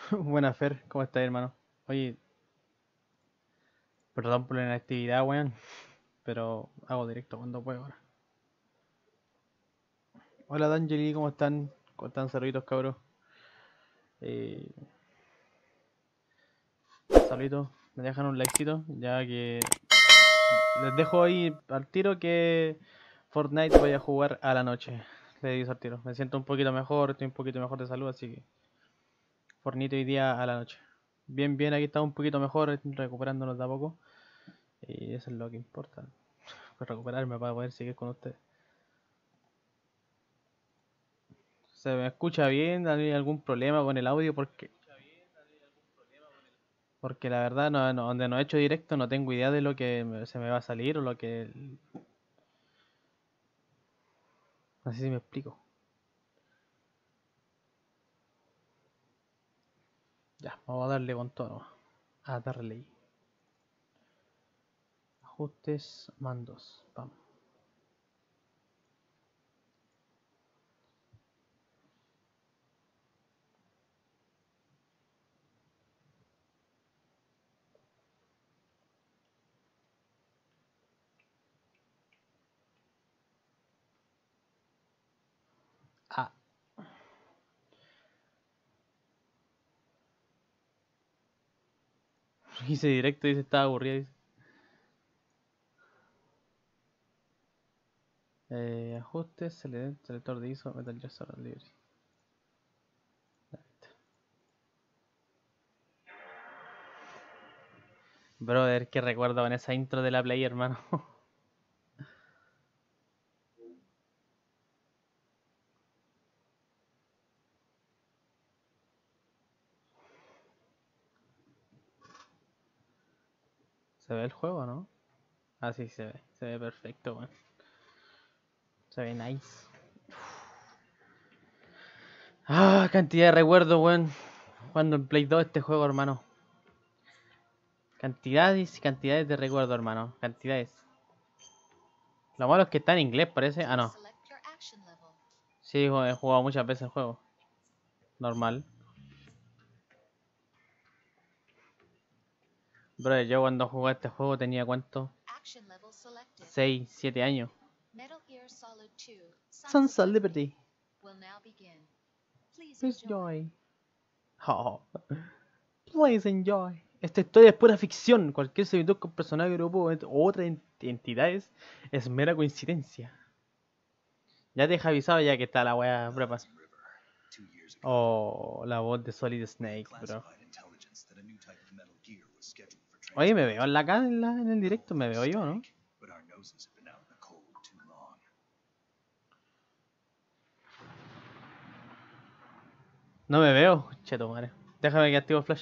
Buena Fer, ¿cómo estás, hermano? Oye, perdón por la inactividad, weón, pero hago directo cuando puedo ahora. Hola, D'Angeli, ¿cómo están? ¿Cómo están, saluditos, cabros? Eh, saluditos, me dejan un likecito, ya que les dejo ahí al tiro que Fortnite voy a jugar a la noche. Le digo al tiro, me siento un poquito mejor, estoy un poquito mejor de salud, así que Fortnite hoy día a la noche. Bien, bien, aquí estamos un poquito mejor, recuperándonos de a poco. Y eso es lo que importa, pues recuperarme para poder seguir con ustedes. ¿Se me escucha bien? ¿Hay algún problema con el audio? Porque la verdad, donde no he hecho directo, no tengo idea de lo que se me va a salir o lo que. No sé si me explico. Ya, vamos a darle con todo nomás. A darle. Ajustes, mandos. Vamos. Ah, hice directo y se estaba aburrido. Dice. Ajustes, selector de ISO, Metal Gear Solid Libre. Brother, qué recuerdo con esa intro de la Play, hermano. ¿Se ve el juego, no? Ah, sí, se ve perfecto, weón. Se ve nice. Ah, cantidad de recuerdos, weón. Jugando en Play 2 este juego, hermano. Cantidades y cantidades de recuerdos, hermano. Cantidades. Lo malo es que está en inglés, parece. Ah, no. Sí, he jugado muchas veces el juego. Normal. Bro, yo cuando jugué este juego tenía ¿cuánto? 6, 7 años. Sons of Liberty. Please enjoy. Oh, please enjoy. Esta historia es pura ficción. Cualquier servidor con personaje, grupo o otras entidades es mera coincidencia. Ya te he avisado ya que está la wea prueba. Oh, la voz de Solid Snake, bro. Oye, me veo acá en el directo, me veo yo, ¿no? No me veo, cheto, madre. Déjame que activo Flash.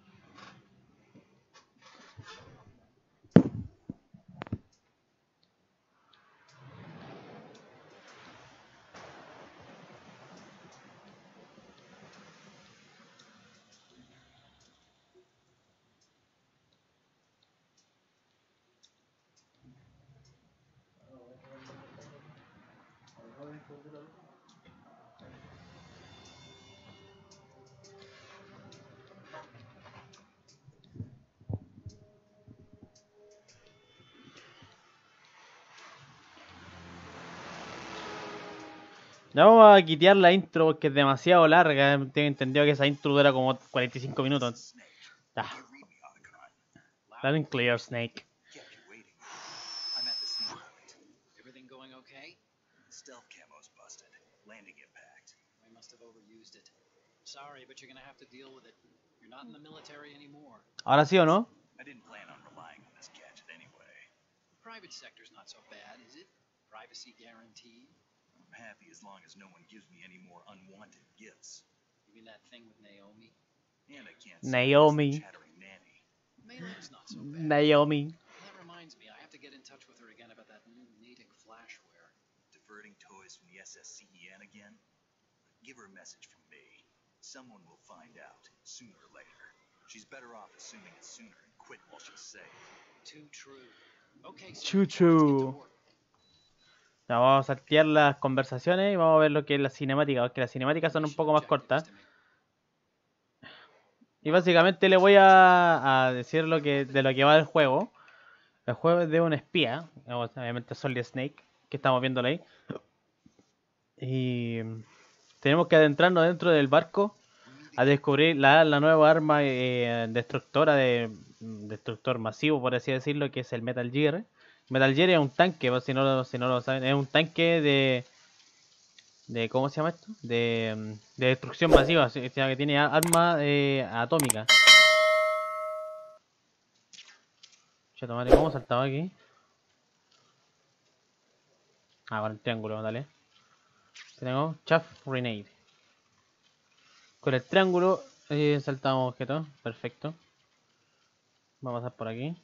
Ya vamos a quitear la intro porque es demasiado larga. Tengo entendido que esa intro dura como 45 minutos. Ya. Loud and clear, Snake. Everything going okay? Stealth camo's busted. Landing impact. We must have overused it. Sorry, but you're gonna have to deal with it. You're not in the military anymore. ¿Ahora sí o no? I didn't plan on relying on this gadget anyway. The private sector's not so bad, is it? Privacy guaranteed. I'm happy as long as no one gives me any more unwanted gifts. You mean that thing with Naomi? And I can't Naomi. chattering nanny. Melee's not so bad. Naomi. That reminds me, I have to get in touch with her again about that new Natick flashware. Diverting toys from the SSCEN again? Give her a message from me. Someone will find out, sooner or later. She's better off assuming it sooner and quit while she's safe. Too true. Okay, Chuchu. Ya, vamos a saltear las conversaciones y vamos a ver lo que es la cinemática, porque las cinemáticas son un poco más cortas. Y básicamente le voy a decir de lo que va el juego. El juego es de un espía, obviamente Solid Snake, que estamos viendo ahí. Y tenemos que adentrarnos dentro del barco a descubrir la nueva arma destructora destructor masivo, por así decirlo, que es el Metal Gear. Metal Gear es un tanque, pues, si no lo saben, es un tanque ¿cómo se llama esto? De destrucción masiva, o sea, que tiene arma atómica. Che, tomate, ¿cómo saltaba aquí? Ah, con el triángulo, dale. Tenemos Chaff Grenade. Con el triángulo saltamos objetos, perfecto. Vamos a pasar por aquí.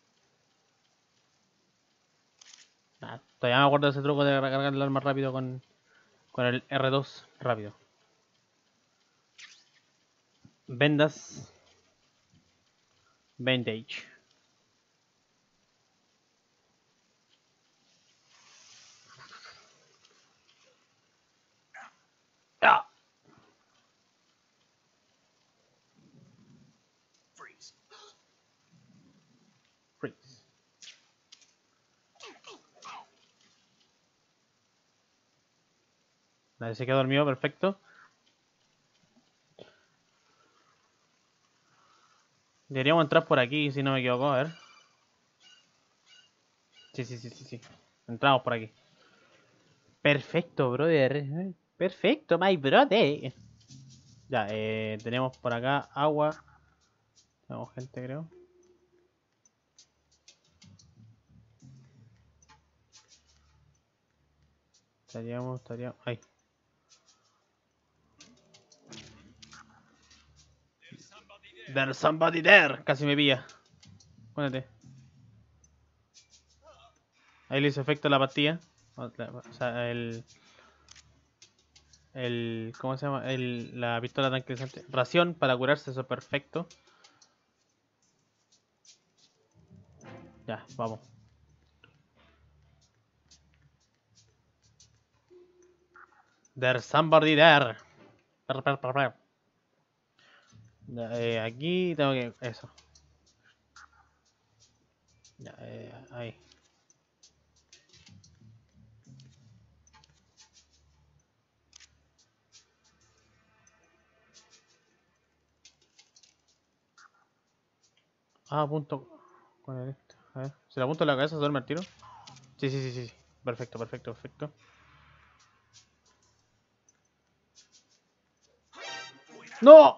Todavía me acuerdo de ese truco de recargar el arma rápido con el R2 rápido. Vendas. Bandage. ¡Ah! Freeze. Freeze. Nadie se quedó dormido, perfecto. Deberíamos entrar por aquí, si no me equivoco, a ver. Sí. Entramos por aquí. Perfecto, brother. Perfecto, my brother. Ya, tenemos por acá agua. Tenemos gente, creo. Estaríamos. Ahí. There's somebody there. Casi me pilla. Pónete. Ahí le hizo efecto la pastilla. O sea, ¿cómo se llama? La pistola tranquilizante. Ración para curarse, eso es perfecto. Ya, vamos. There's somebody there. Ya, aquí tengo que... Eso. Ya, ahí. Ah, apunto con el este. A ver. Si le apunto en la cabeza, ¿se duerme el tiro? Sí. Perfecto. ¡No!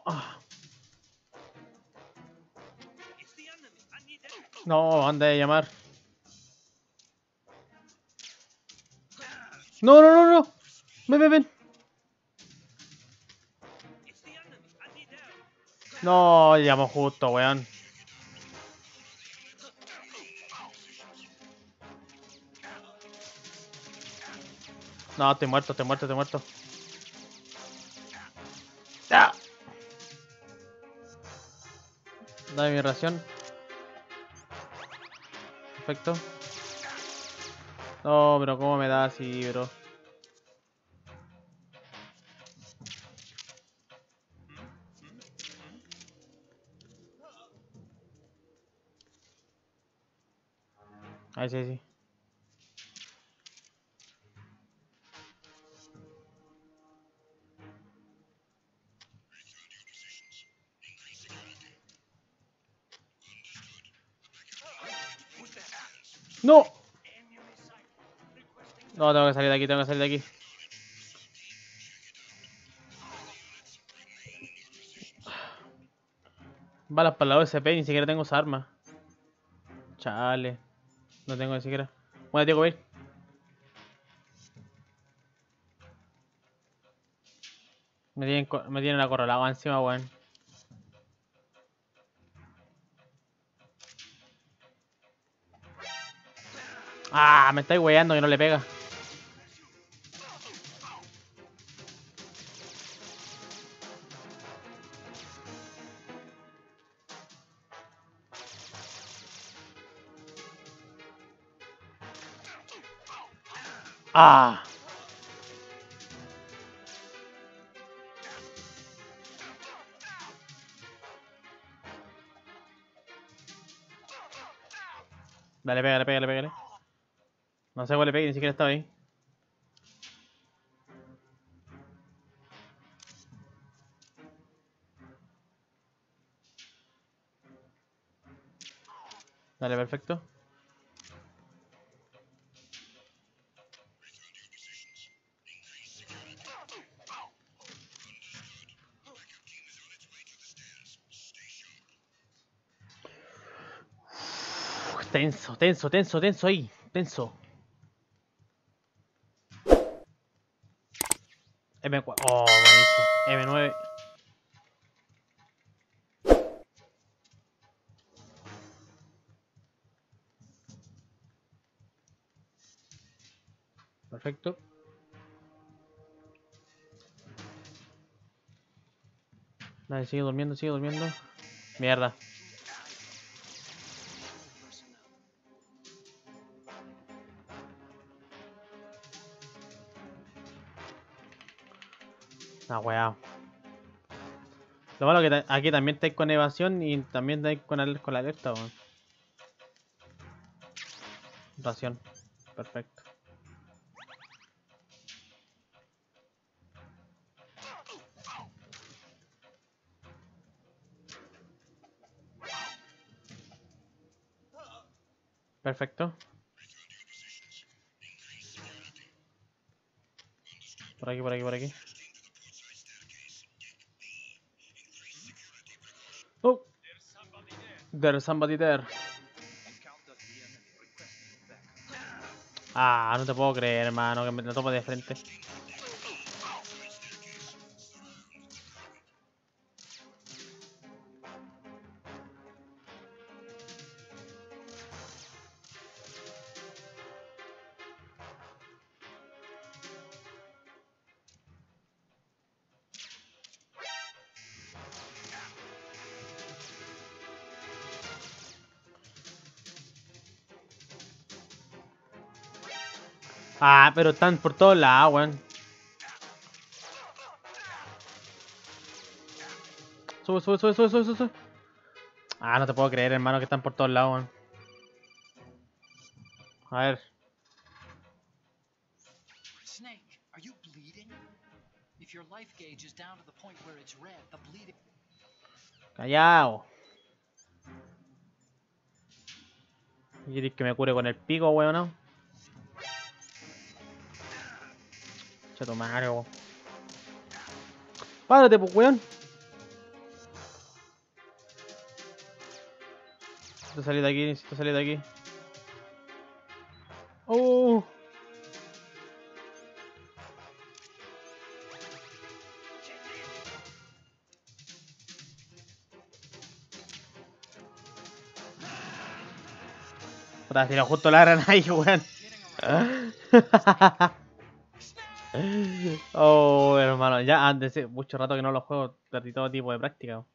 No, anda de llamar. No. Ven. No, llamó justo, weón. No, estoy muerto. ¡Ah! Dame mi ración. Perfecto. No, pero ¿cómo me da así, bro? Ahí sí. ¡No! No, tengo que salir de aquí. Balas para la OSP, ni siquiera tengo esa arma. Chale. No tengo ni siquiera. Bueno, tío, ir. Me tienen acorralado encima, weón. Ah, me estáis weyando que no le pega. Ah. Dale, pégale, pégale, pégale. No sé cuál le pegue, ni siquiera estaba ahí. Dale, perfecto. Tenso, tenso, tenso, tenso ahí. Tenso. M4. Oh, buenísimo. M9. Perfecto. Dale, sigue durmiendo, sigue durmiendo. Mierda. Ah, weá. Lo malo que aquí también estáis con evasión y también estáis con la alerta, weón. Ración. Perfecto. Perfecto. Por aquí, por aquí, por aquí. Oh, there's somebody there. Ah, no te puedo creer, hermano, que me la tomo de frente. Ah, pero están por todos lados, weón. Sube, sube, sube, sube, sube, sube. Ah, no te puedo creer, hermano, que están por todos lados, weón. A ver. Snake, are you bleeding? If your life gauge is down to the point where it's red, the bleeding. Callao. ¿Quieres que me cure con el pico, weón? ¿No? Chato madre, weón. Párate, pues, weón. Necesito salir de aquí, necesito salir de aquí. Oh. Puta, tiró justo la granada ahí, weón. Oh, hermano, ya antes, mucho rato que no lo juego, perdí todo tipo de práctica.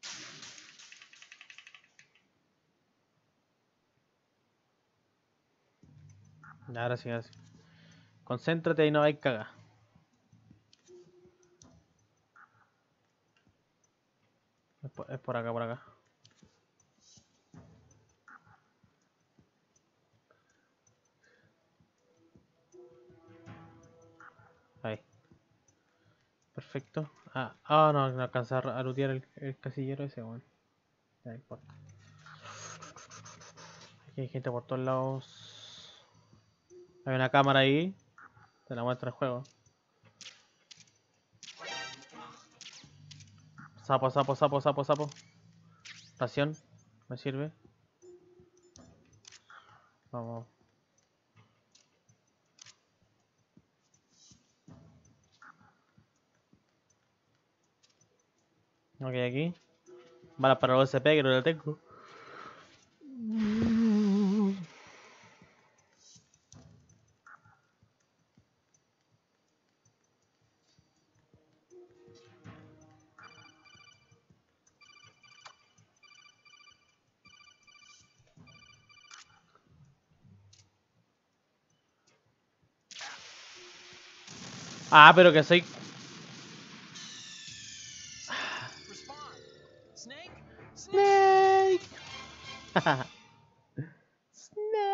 Ahora sí, ahora sí. Concéntrate y no hay caga. Es por acá, por acá. Ahí. Perfecto. No, no alcanza a lootear el casillero ese, weón. No importa. Aquí hay gente por todos lados. Hay una cámara ahí. Te la muestra el juego. Sapo, sapo, sapo, sapo, sapo. Ración. Me sirve. Vamos. Ok, aquí. Balas para el OSP que no lo tengo. Ah, pero que soy... Respond! Snake? Snake. Snake.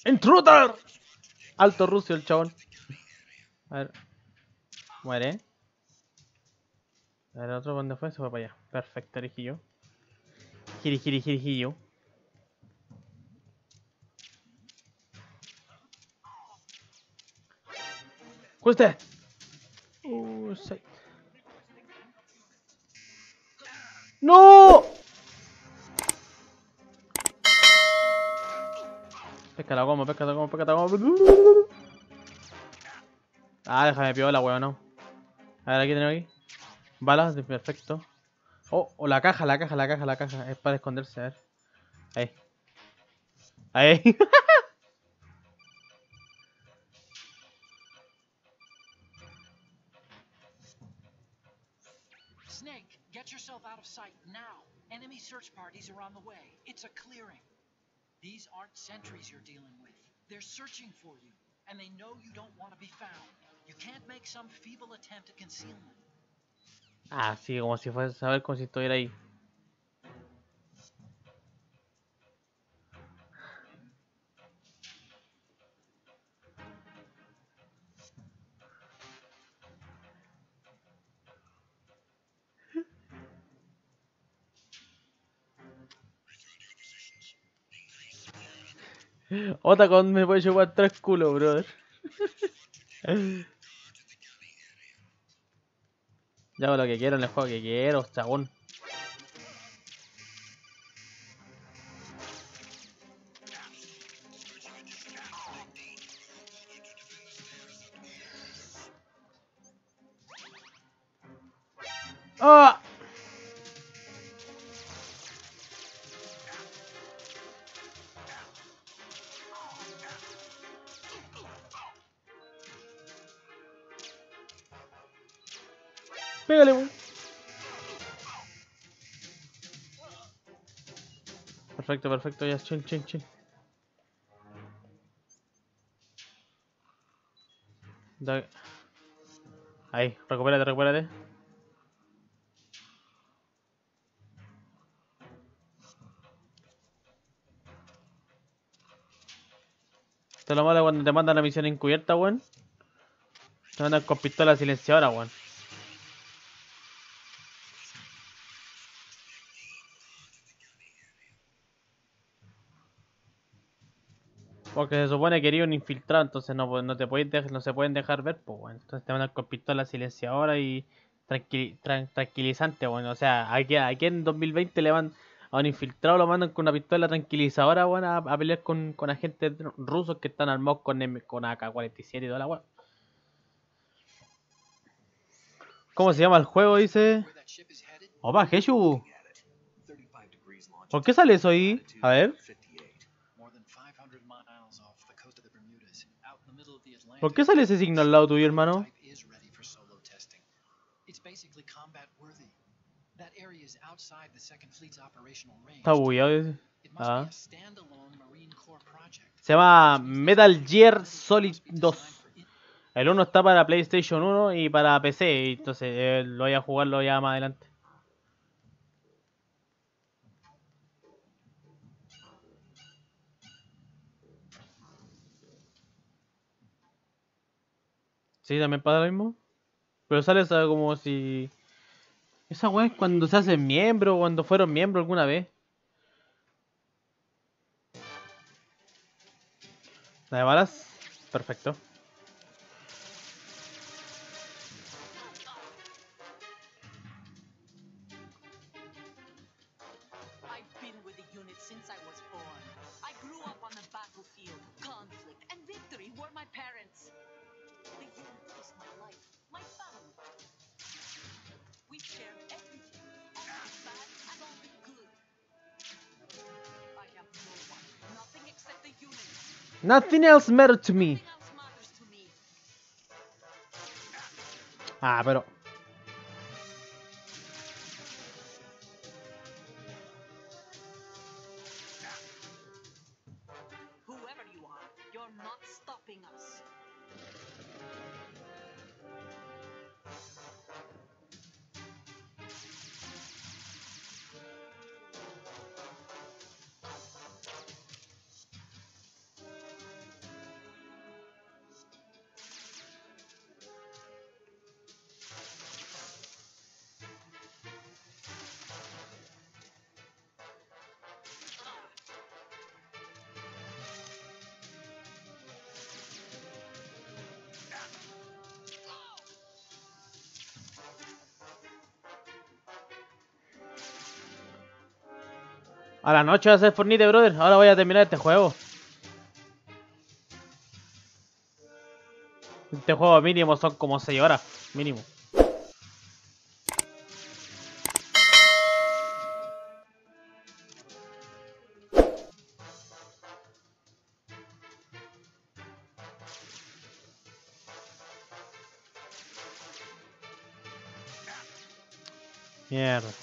¡Intruder! Alto rucio el chabón. A ver. Muere. A ver, otro dónde fue, se fue para allá. Perfecto, Erijillo. Girijillo. ¡Cueste! Sí. ¡No! Pesca la goma. Ah, déjame piola, weón, no. A ver, aquí tenemos aquí. Balas, perfecto. Oh, o la caja. Es para esconderse, a ver. Ahí. Ahí. Snake, get yourself out of sight now. Enemy search parties are on the way. It's a clearing. These aren't sentries you're dealing with. They're searching for you, and they know you don't want to be found. You can't make some feeble attempt at concealment. Ah, sí, como si fuese a saber como si estuviera ahí. Otacon me puede chupar 3 culos, brother. Ya hago lo que quiero en el juego que quiero, chabón. ¡Ah! Pégale, weón. Perfecto, ya, chill. Ahí, recupérate. Esto es lo malo cuando te mandan la misión encubierta, weón. Te mandan con pistola silenciadora, weón. Porque se supone que eres un infiltrado, entonces no te no se pueden dejar ver, pues, weón. Entonces te mandan con pistola silenciadora y tranquilizante, weón. O sea, aquí en 2020 le van a un infiltrado, lo mandan con una pistola tranquilizadora, weón, a pelear con agentes rusos que están armados con AK-47 y toda la weón. ¿Cómo se llama el juego? Dice. Where that ship is headed? Opa, Jeshu. Looking at it. 35 degrees ¿Por qué sale eso ahí? longitude, A ver. 58. More than 500 miles off the coast of the Bermudas, out in the middle of the Atlantic. ¿Por qué sale ese signo al lado tuyo, hermano? Prototype is ready for solo testing. It's basically combat worthy. That area is outside the Second Fleet's operational range. Está bugueado ese. It must be a standalone Marine Corps project. Se llama Metal Gear Solid 2. El 1 está para PlayStation 1 y para PC, entonces lo voy a jugarlo ya más adelante. Sí, también pasa lo mismo. Pero sale esa como si... Esa weá es cuando se hacen miembro, cuando fueron miembros alguna vez. ¿La de balas? Perfecto. I've been with the unit since I was born. I grew up on the battlefield. Conflict and victory were my parents. The unit is my life, my family. We share everything, all the bad and all the good. I have no one, nothing except the unit. Nothing else matters to me. Nothing else matters to me. Ah, pero... Whoever you are, you're not stopping us. A la noche va a ser Fortnite, brother. Ahora voy a terminar este juego. Este juego mínimo son como 6 horas. Mínimo. Mierda.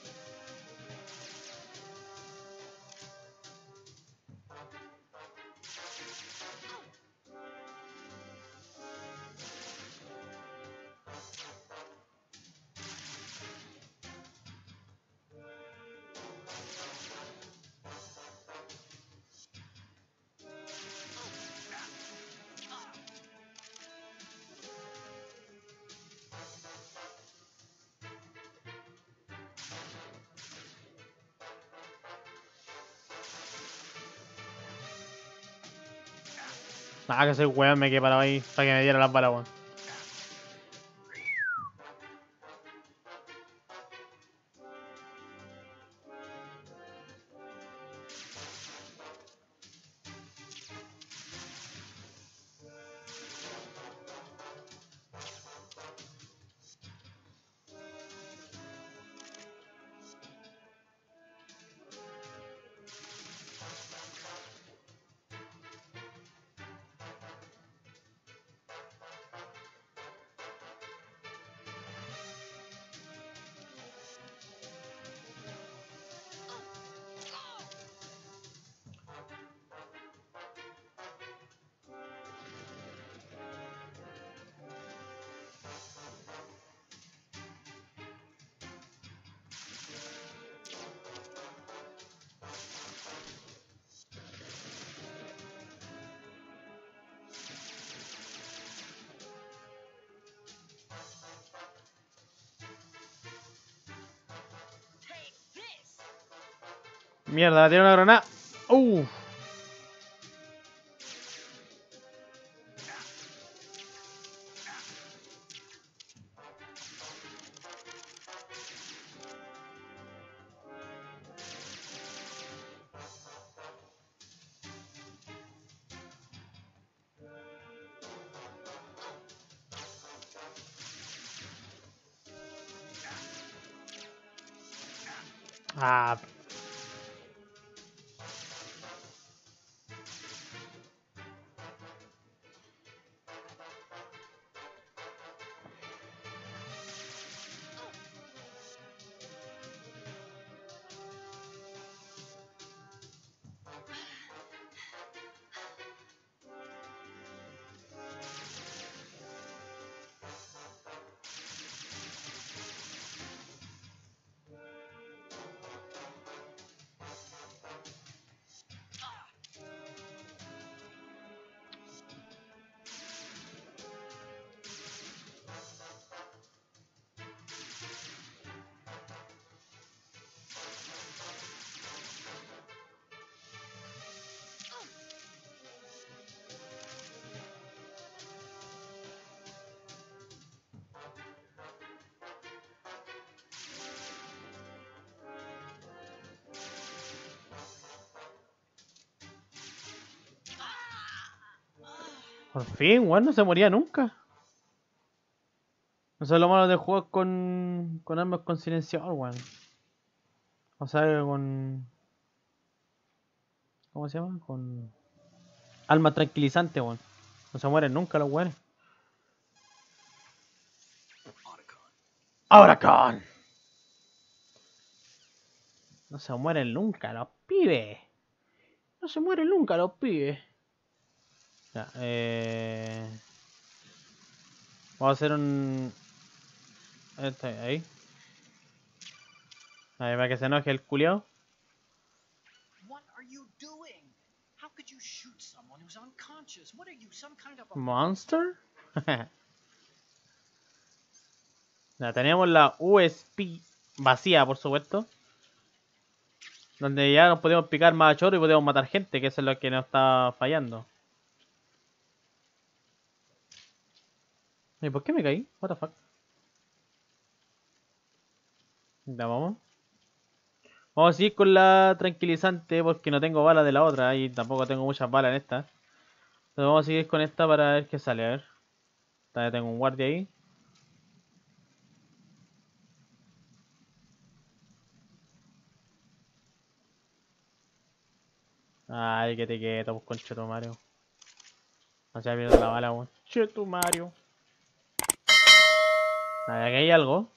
Ah, que soy weón, me quedé parado ahí para que me diera las balas, weón. Take this. Mierda, tiene una granada. Ah, por fin, weón, no se moría nunca. Eso es lo malo de juegos con armas con silenciador, weón. O sea, con... ¿Cómo se llama? Con armas tranquilizantes, weón. No se mueren nunca los weones. ¡Ahora con! No se mueren nunca los pibes. No se mueren nunca los pibes. Ya, vamos a hacer un... ahí. Ahí para que se enoje el culiao. What are you doing? How could you shoot someone who's unconscious? What are you, some kind of a ¿Monster? Ya, tenemos la USP vacía, por supuesto. Donde ya nos podemos picar más a choro y podemos matar gente, que eso es lo que nos está fallando. ¿Y por qué me caí? What the fuck. Ya vamos. Vamos a seguir con la tranquilizante porque no tengo balas de la otra y tampoco tengo muchas balas en esta. Entonces vamos a seguir con esta para ver qué sale, a ver. Todavía tengo un guardia ahí. Ay, que te quieto, pues concheto Mario. No se ha perdido la bala, weón. Cheto Mario. A ver, aquí hay algo.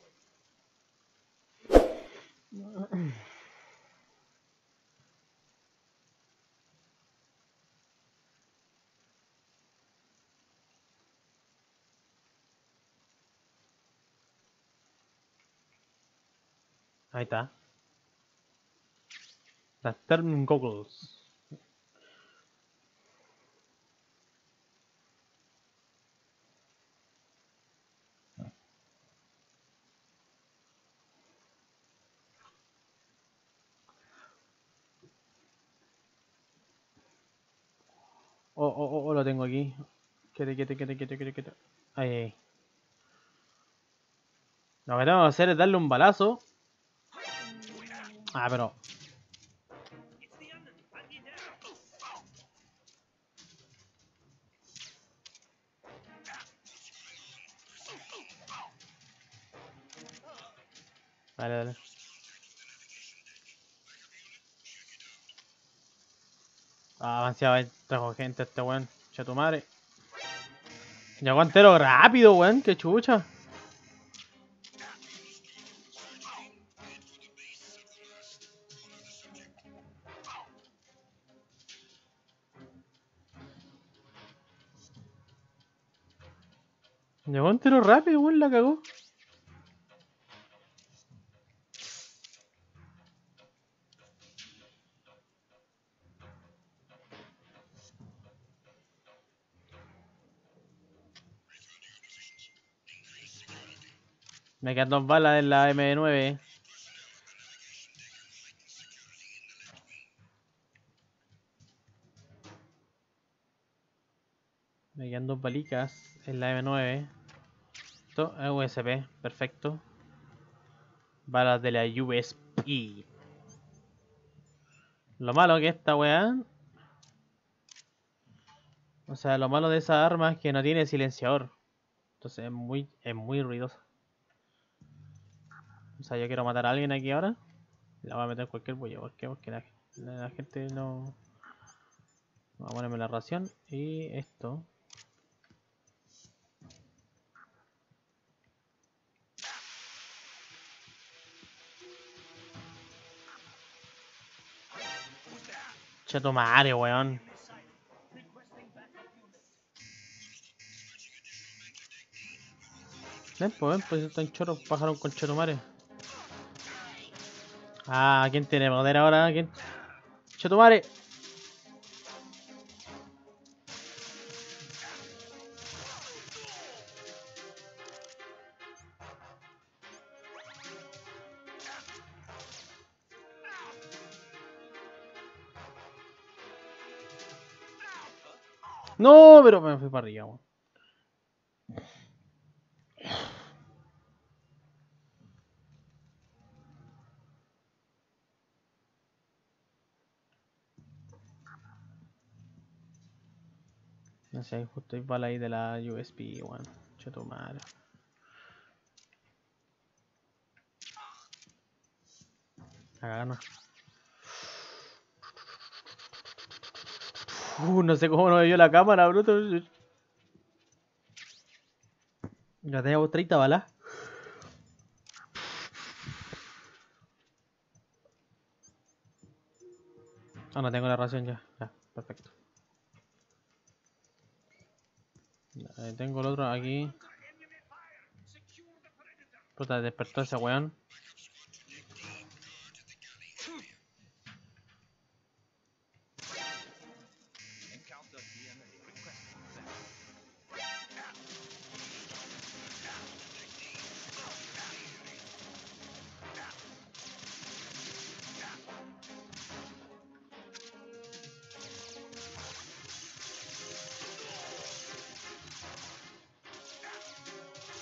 Ahí está. Las Turn Goggles. Oh, lo tengo aquí. Quieto. Ahí. Lo que tengo que hacer es darle un balazo. Ah, pero... Dale. Ah, avanzaba, trajo gente este weón. Che tu madre. Llegó entero rápido, weón. Qué chucha. Llegó entero rápido, weón. La cagó. Me quedan 2 balas en la M9. Me quedan 2 balicas en la M9. Esto es USP, perfecto. Balas de la USP. Lo malo que esta weá. O sea, lo malo de esa arma es que no tiene silenciador. Entonces es muy ruidoso. O sea, yo quiero matar a alguien aquí ahora. La voy a meter en cualquier bulla. ¿Por qué? Porque la gente no... Vamos a ponerme la ración. Y esto. Cheto Mario, weón. Ven, pues están choros, pájaros con Cheto Mario. Ah, ¿quién tiene poder ahora? ¿Quién? Cheto Mario. No, pero me fui para arriba, weón. No sé, justo hay bala ahí de la USB, weón. Cheto Mario. Acá no. No sé cómo no me vio la cámara, bruto. Ya tenemos 30 balas. Ah, no tengo la ración ya. Ya, perfecto. Tengo el otro aquí. Puta, despertó ese weón.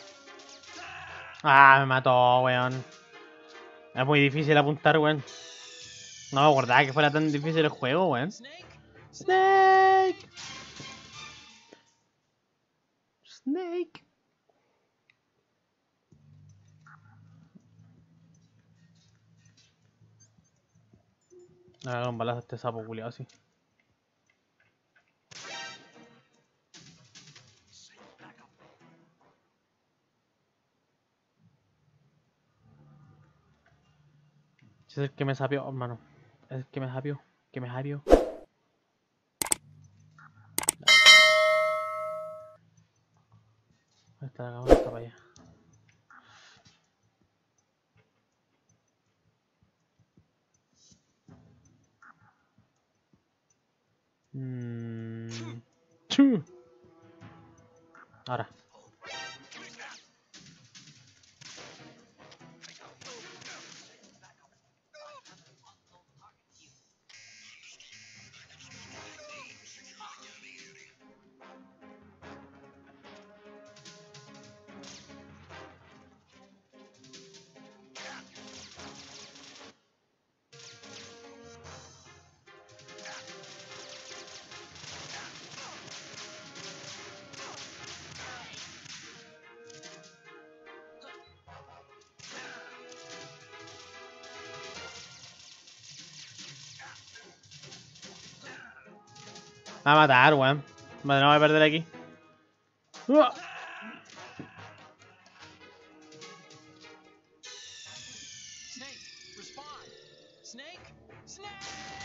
Ah, me mató, weón. Es muy difícil apuntar, weón. No me acordaba que fuera tan difícil el juego, weón. Snake? Snake. Snake. Le voy a dar un balazo a este sapo culiado así. Ese es el que me sapió, hermano. Es el que me sapió. Que me sapió. Está la cámara, está para allá. Chu. Ahora. Me va a matar, weón. Madre, no voy a perder aquí. ¡Uah! Snake, respond. Snake? Snake!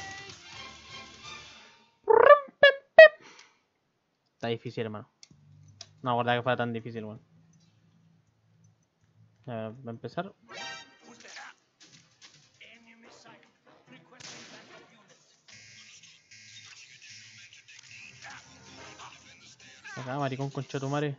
Está difícil, hermano. No me acordaba que fuera tan difícil, weón. Ya, va a empezar. Acá, maricón, concha tu madre.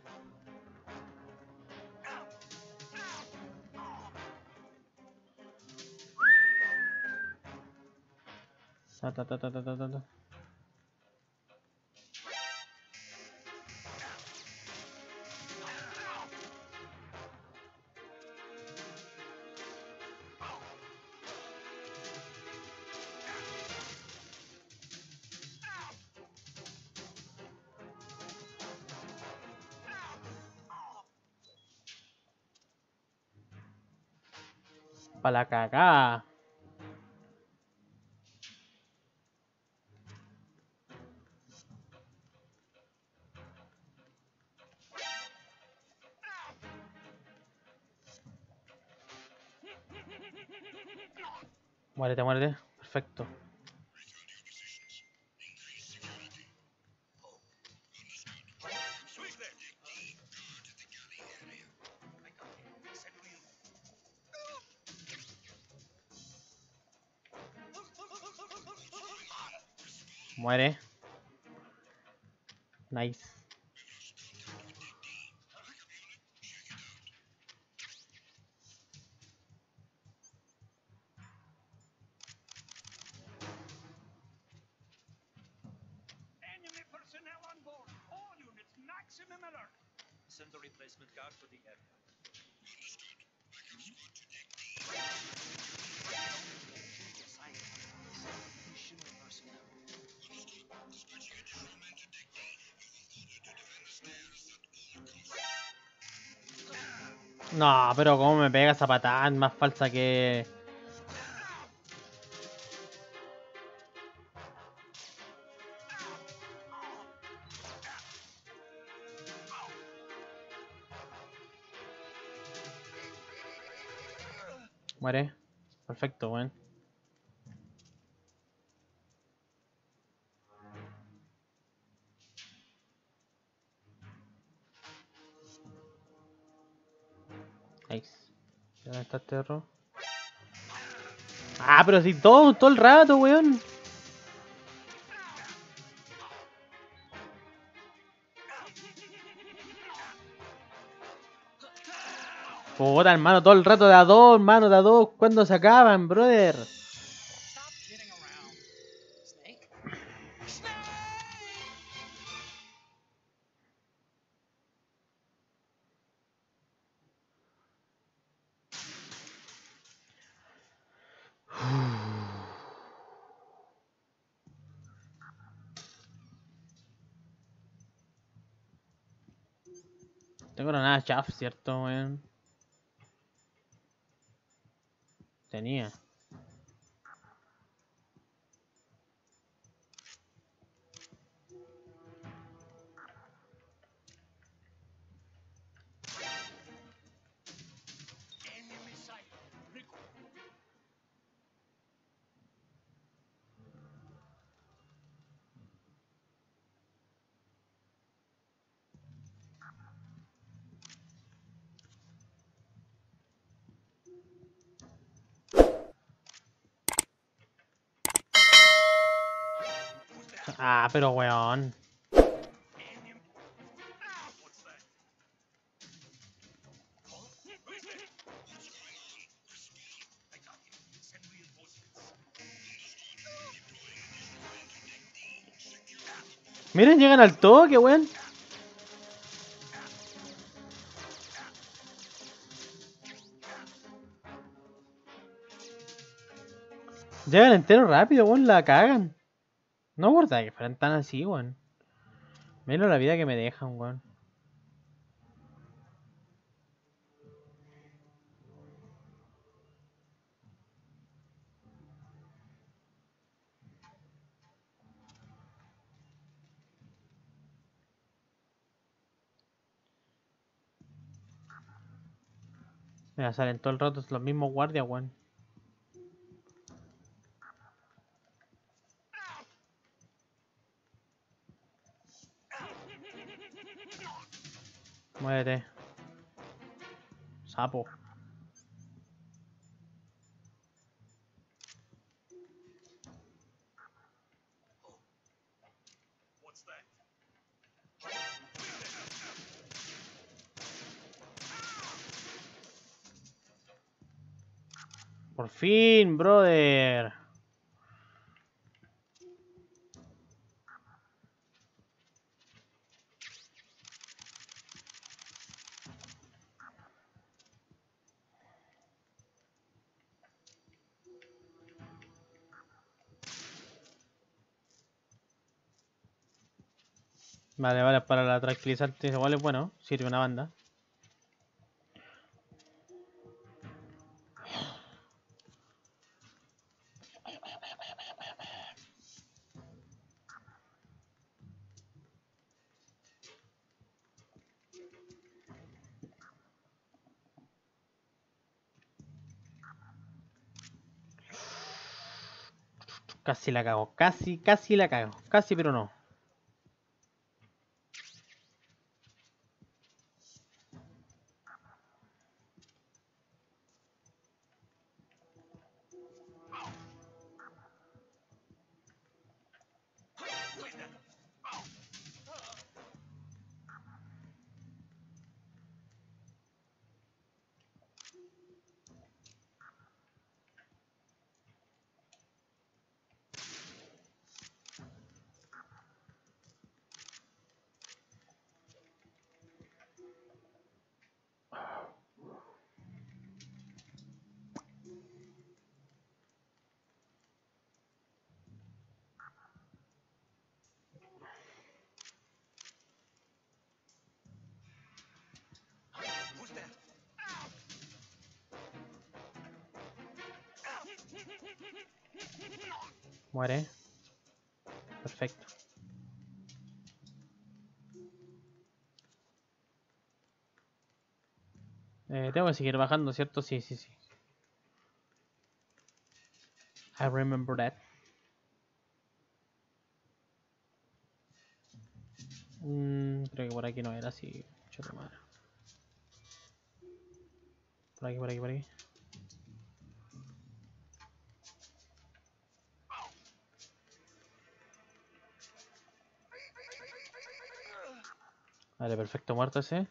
Ta, ta, ta, ta, ta, ta, ta. Pa' la cagada. Muérete, muérete. Perfecto. Muere. Nice. Enemy personnel on board. All units, maximum alert. Send a replacement guard for the area. No, pero cómo me pega esa patada, más falsa que... Muere. Perfecto, weón. Nice. ¿Dónde está este error? Ah, pero si todo el rato, weón. Puta, hermano, todo el rato de a dos, hermano, de a dos. ¿Cuándo se acaban, brother? Stop kidding around. Snake? Snake! Tengo granada chaff, ¿cierto, weón? Tenía. Enemy sight. Ah, pero weón. Enemy. Ah, what's that? Huh? Who's it? I got him. Send reinforcements. Miren, llegan al toque, weón. Llegan entero rápido, weón, la cagan. No guarda que fueran tan así, weón. Menos la vida que me dejan, weón. Mira, salen todo el rato los mismos guardias, weón. Muévete. Sapo. What's that? Por fin, brother. Vale, vale, para la tranquilizante igual es bueno, sirve una banda. Casi la cago, casi la cago, casi pero no. Who's that? Muere. Perfecto. Tengo que seguir bajando, ¿cierto? Sí, sí, sí. I remember that. Creo que por aquí no era así. Chota madre. Por aquí, por aquí, por aquí. Vale, perfecto, muerto ese.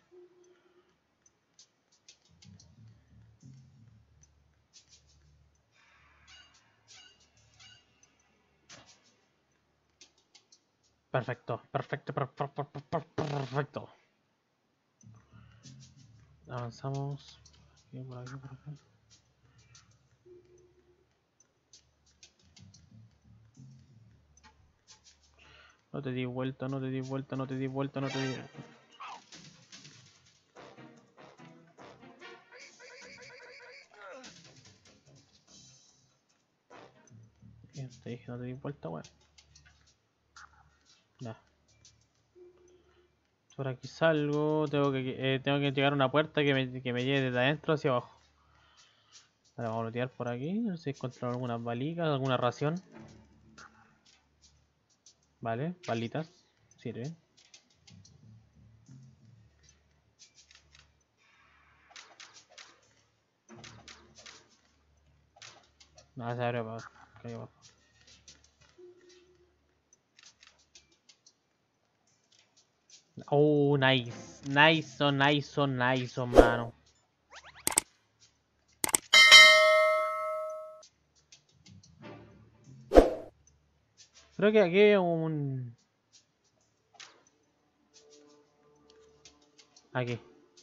Perfecto, perfecto, perfecto. Avanzamos. Por aquí, por acá. No te di vuelta, no te di vuelta, no te di vuelta, no te di vuelta. Te dije, no te di vuelta, weón. Ya. Por aquí salgo, tengo que llegar a una puerta que me lleve desde adentro hacia abajo. Ahora vamos a lootear por aquí, a ver si encontramos algunas balitas, alguna ración. Vale, balitas, sirve. No, se abre para acá abajo. Oh, nice. Nice, nice, mano. Creo que aquí hay un... Aquí.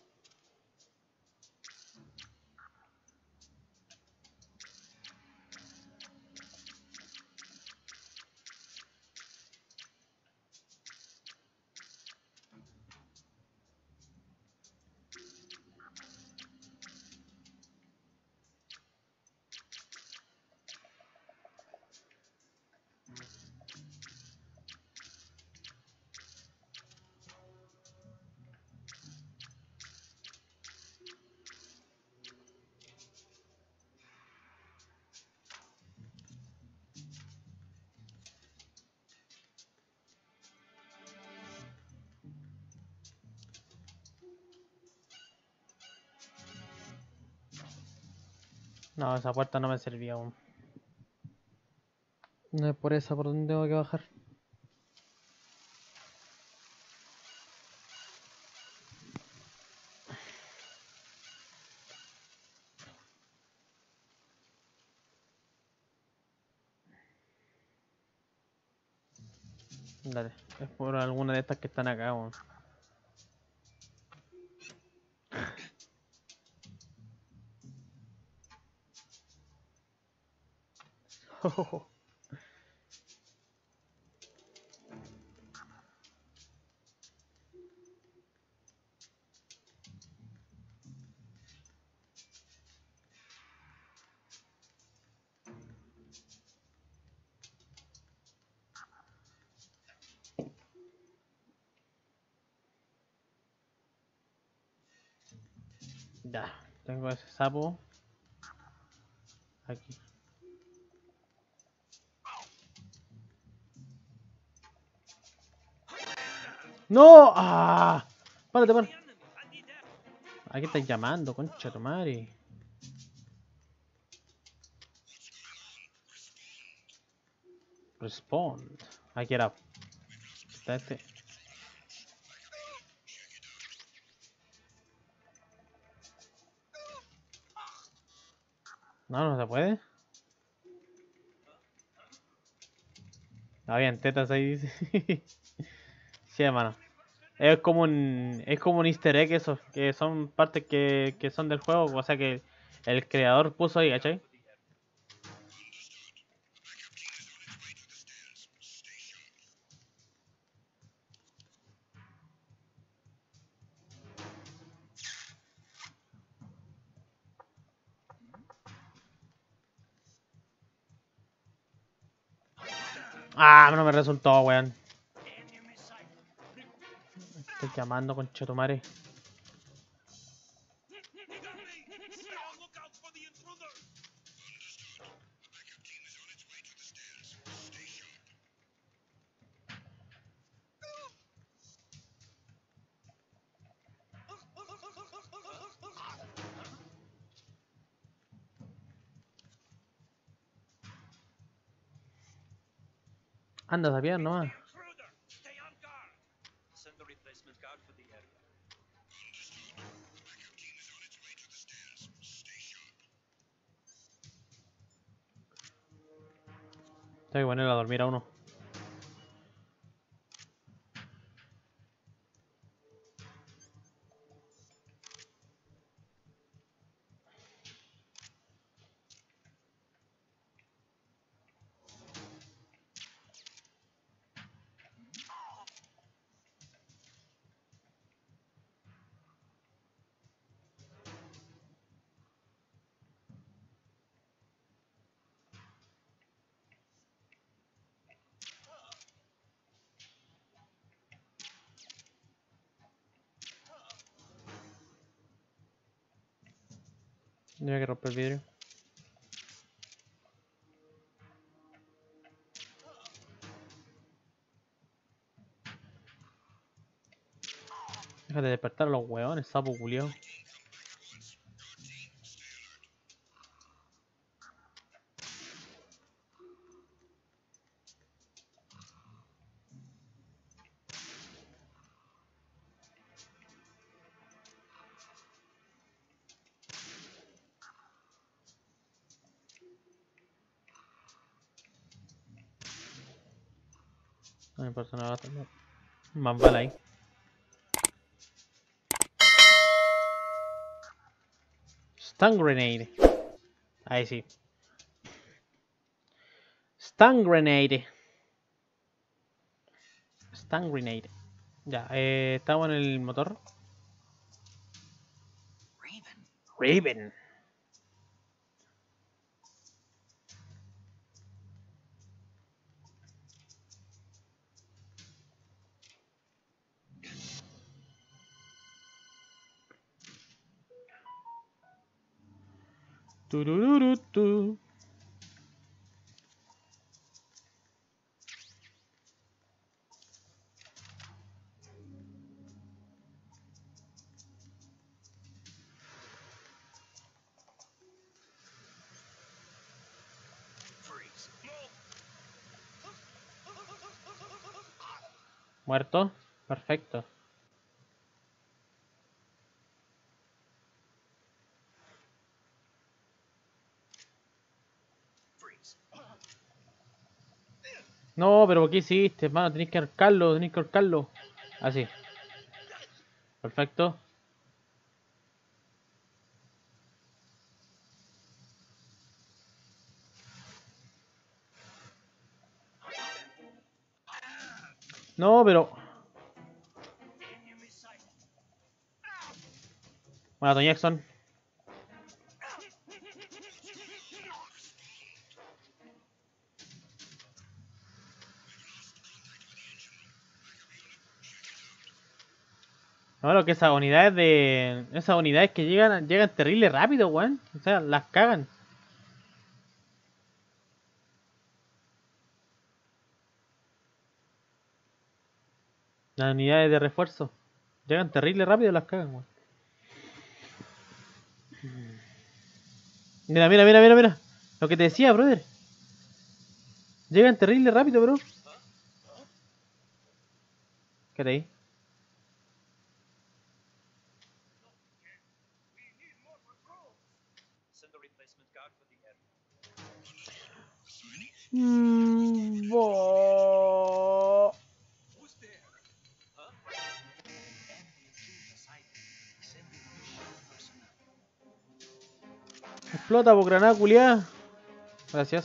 No, esa puerta no me servía aún. No es por esa por donde tengo que bajar. Dale, es por alguna de estas que están acá, weón. Ya, tengo ese sapo. Aquí. ¡No! ¡Ah! Párate, párate. ¿A qué estás llamando, concha tu madre? Respond. Aquí era. Está este. No, no se puede. Habían tetas ahí, dice. Sí, hermano. Es como un easter egg eso, que son partes que son del juego, o sea que el creador puso ahí, ¿cachai? Ah, no me resultó, weón. Estoy llamando con Chetumare. Anda, sabía nomás. Stay on guard. Send the replacement guard for the area. Tengo que poner a dormir a uno. No hay que romper el vidrio. Déjate de despertar a los hueones, sapo culiao. No me importa nada. Más bala ahí. Stun grenade. Ahí sí. Stun grenade. Stun grenade. Ya, estamos en el motor. Raven. Raven. Turururutu. Freeze. Muerto. Perfecto. Freeze. No, pero ¿qué hiciste, hermano? Tenés que ahorcarlo, tenés que ahorcarlo. Así. Perfecto. No, pero... Enemy sight. Bueno, Tony Jackson. No, lo que esas unidades de... Esas unidades que llegan terrible rápido, weón. O sea, las cagan. Las unidades de refuerzo. Llegan terrible rápido, las cagan, weón. Mira, mira, mira, mira, mira. Lo que te decía, brother. Llegan terrible rápido, bro. ¿Qué ahí? We need more patrols. Send a replacement guard for the area. Who's there? Huh? Enemy intruder sighted. Sending new shield personnel. Explota, por granada culiada. Gracias.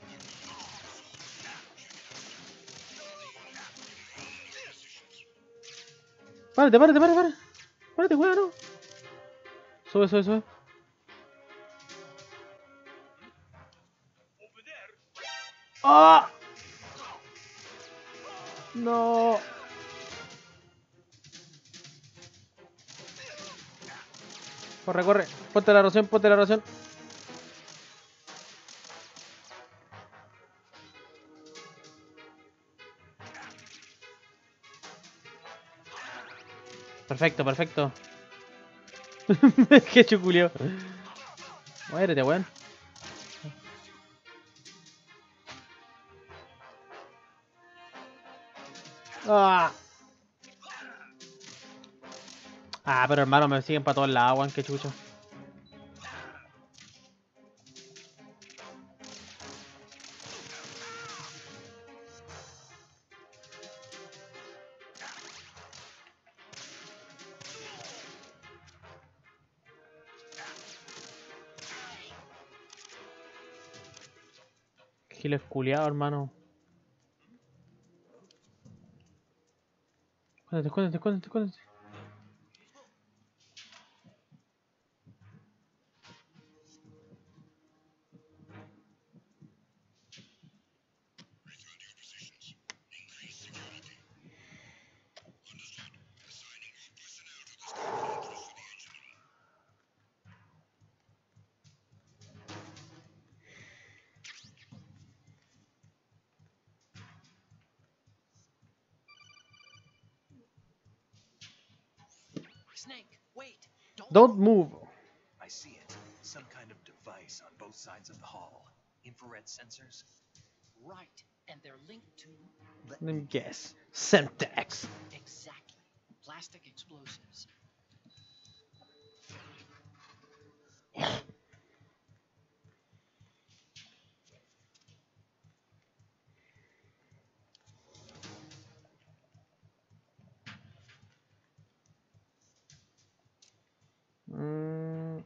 Párate, párate, párate, párate. Párate, weón, no. Sube, sube, sube. Over there. ¡Ah! No. Corre, corre. Ponte la ración, ponte la ración. Perfecto, perfecto. Qué chuculio. Muérete, weón. Ah. Ah, pero hermano, me siguen para todos lados, weón, qué chucho. Giles culiado, hermano. Escóndete, escóndete, escóndete, escóndete. Snake, wait. Don't move. I see it. Some kind of device on both sides of the hall. Infrared sensors? Right. And they're linked to Let me guess. Semtex. exactly plastic explosives. Mm.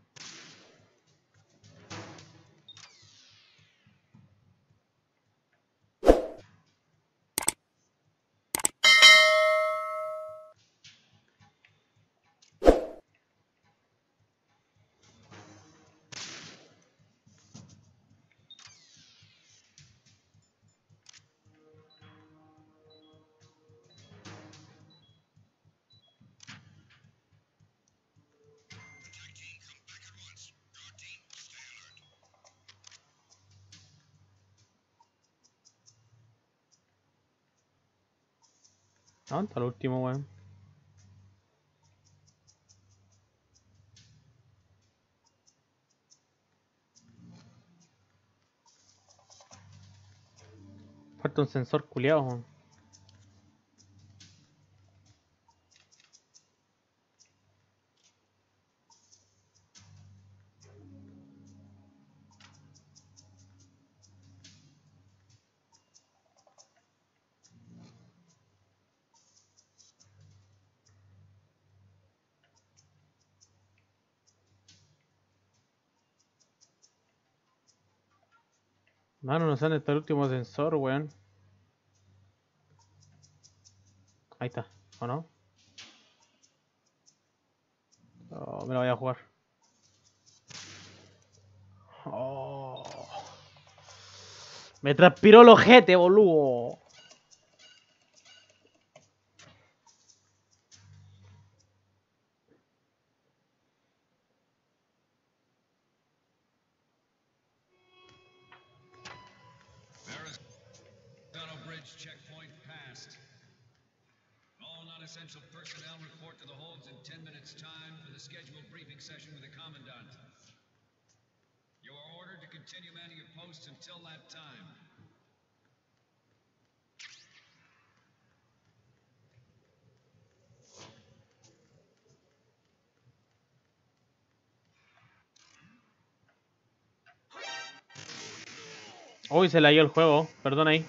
¿Dónde está el último, weón? Falta un sensor culiado, weón. Mano, no sé dónde está el último sensor, weón. Ahí está, ¿o no? Oh, me lo voy a jugar. Oh. Me transpiró el ojete, boludo. Tunnel Bridge checkpoint passed. All non-essential personnel report to the holds in 10 minutes' time for the scheduled briefing session with the Commandant. You are ordered to continue manning your posts until that time. Uy, se la dio el juego, perdón ahí.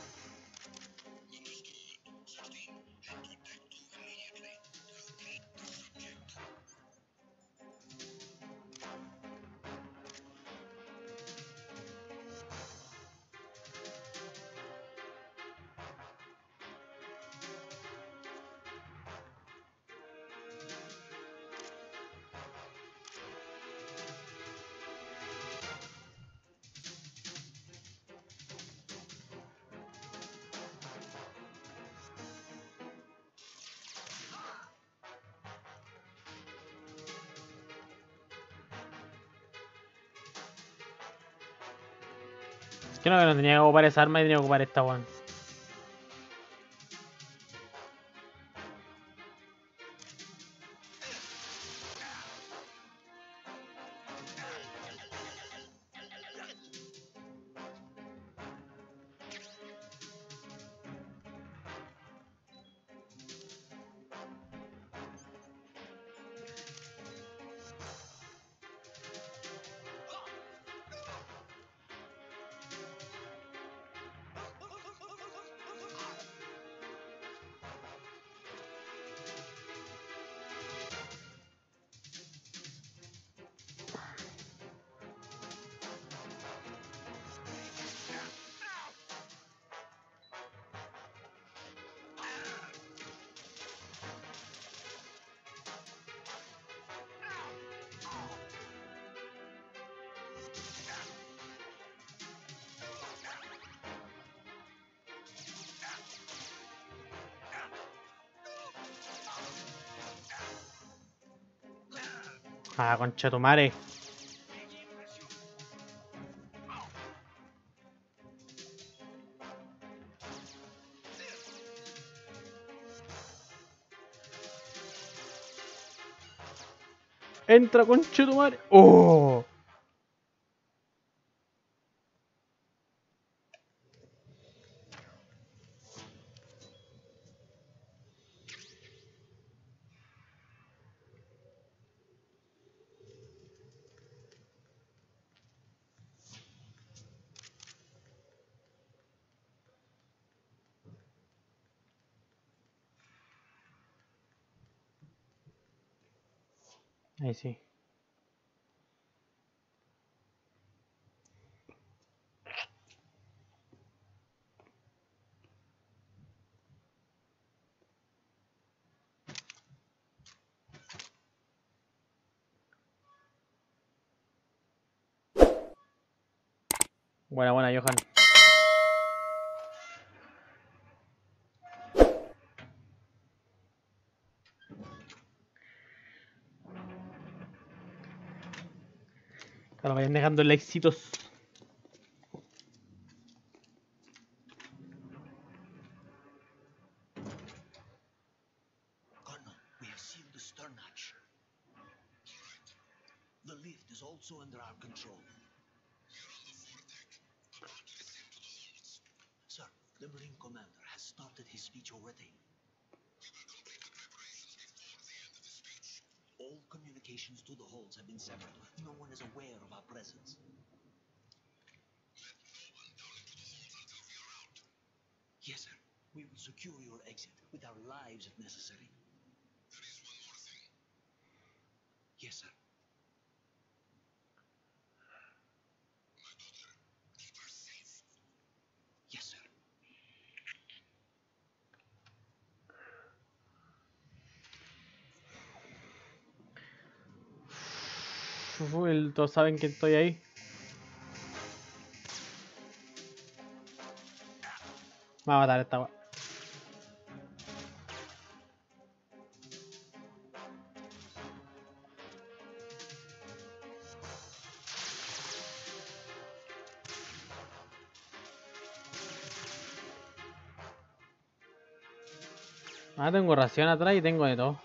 Es que no tenía que ocupar esa arma y tenía que ocupar esta, weón. Ah, concha tu madre. Entra, conchetumare. ¡Oh! Ahí sí. Buena, buena, Johan. Claro, vayan dejando likecitos. Colonel, we have sealed the stern hatch. The lift is also under our control. Sir, the Marine Commander has started his speech already. All communications to the holds have been severed. No one is aware of our presence. Yes, sir. We will secure your exit with our lives if necessary. Yes, sir. Yes, sir. Todos saben que estoy ahí. Me va a matar esta weá. Ah, tengo ración atrás y tengo de todo.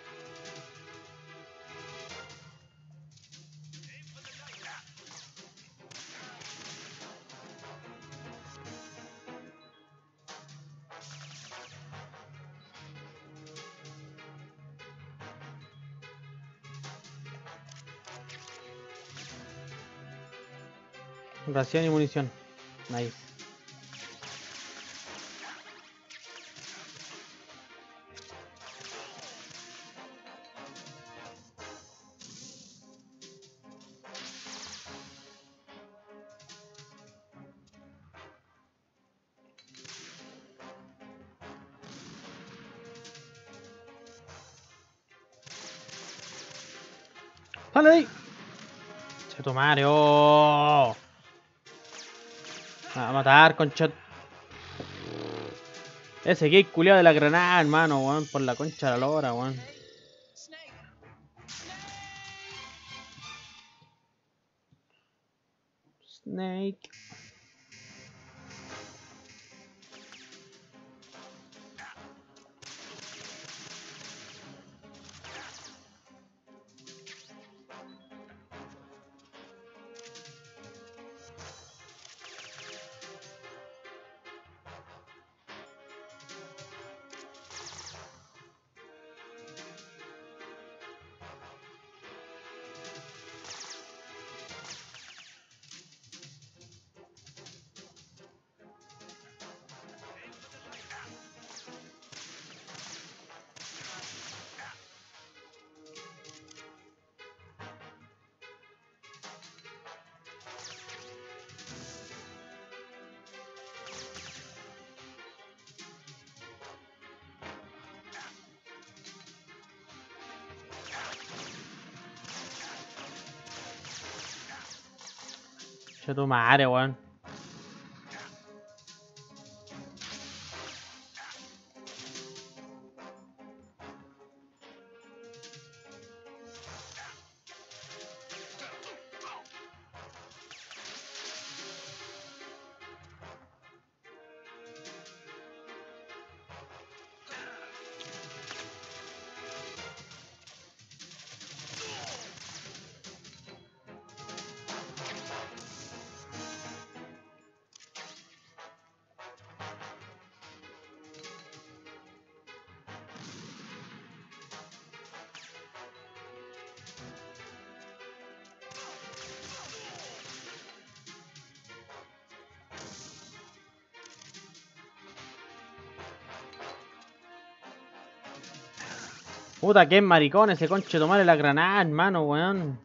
Ración y munición. Nice. ¡Sale de ahí! ¡Che tu madre! ¡Oh! Me va a matar, concha. Ese gay culiado de la granada, hermano, weón. Por la concha de la lora, weón. Snake. Che tu madre, weón. Puta, qué maricón ese conche tomarle la granada, hermano, weón.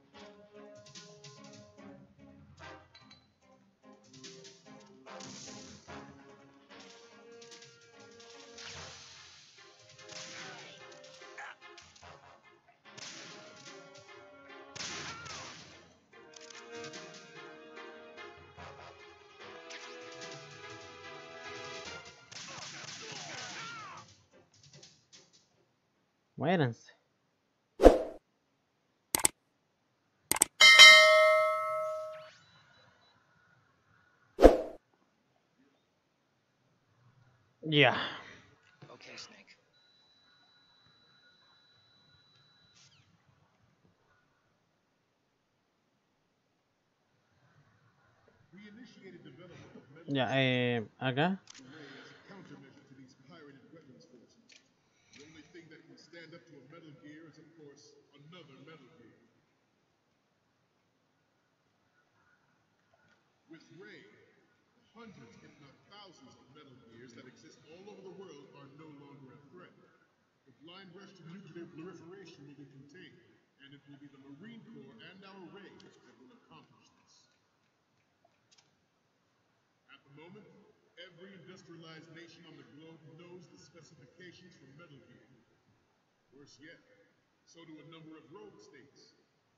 Muéranse. Ya. Okay, Snake. Ya, acá. Countermeasure to these pirated weapons forces. The only thing that can stand up to a Metal Gear is, of course, another Metal Gear. With Ray, the hundreds, if not thousands, of Metal Gears that exist all over the world are no longer a threat. The blind rush to nuclear proliferation will be contained, and it will be the Marine Corps and our Ray that will accomplish this. At the moment, every industrialized nation on the globe knows the specifications for Metal Gear. Worse yet, so do a number of rogue states.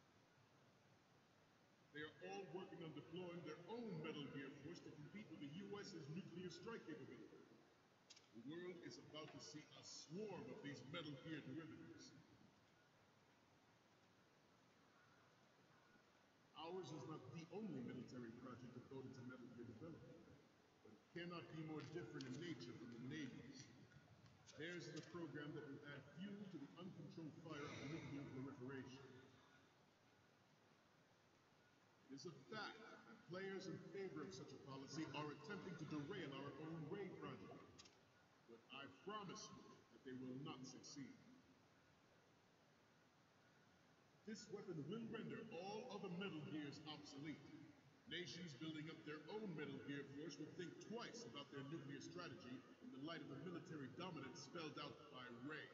They are all working on deploying their own Metal Gear force to compete with the US's nuclear strike capability. The world is about to see a swarm of these Metal Gear derivatives. Ours is not the only military project devoted to Metal Gear development, but it cannot be more different in nature from the Navy's. Theirs is a program that will add fuel to the uncontrolled fire of nuclear proliferation. It is a fact that players in favor of such a policy are attempting to derail our own Ray project. But I promise you that they will not succeed. This weapon will render all other Metal Gears obsolete. Nations building up their own Metal Gear force will think twice about their nuclear strategy in the light of the military dominance spelled out by Ray.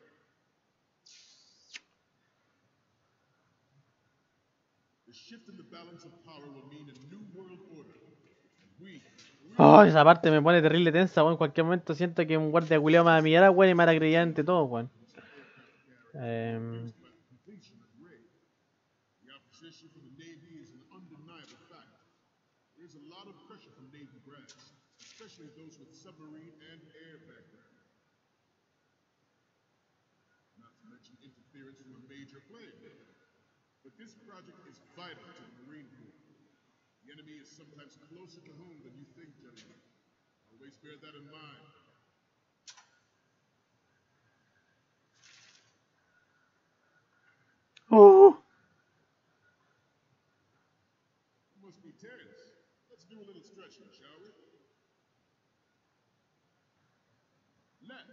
The shift in the balance of power will mean a new world order. Oh, esa parte me pone terrible tensa, weón. En cualquier momento siento que un guardia culiao me va a mirar, weón, y me va a acreditar ante todo, weón. The opposition from the Navy is an undeniable fact. There's a lot of pressure from Navy brass, especially those with submarine and air background. Not to mention interference from a major player. But this project is vital to the Marine Corps. The enemy is sometimes closer to home than you think, gentlemen. Always bear that in mind. Oh. You must be tense. Let's do a little stretching, shall we? Left.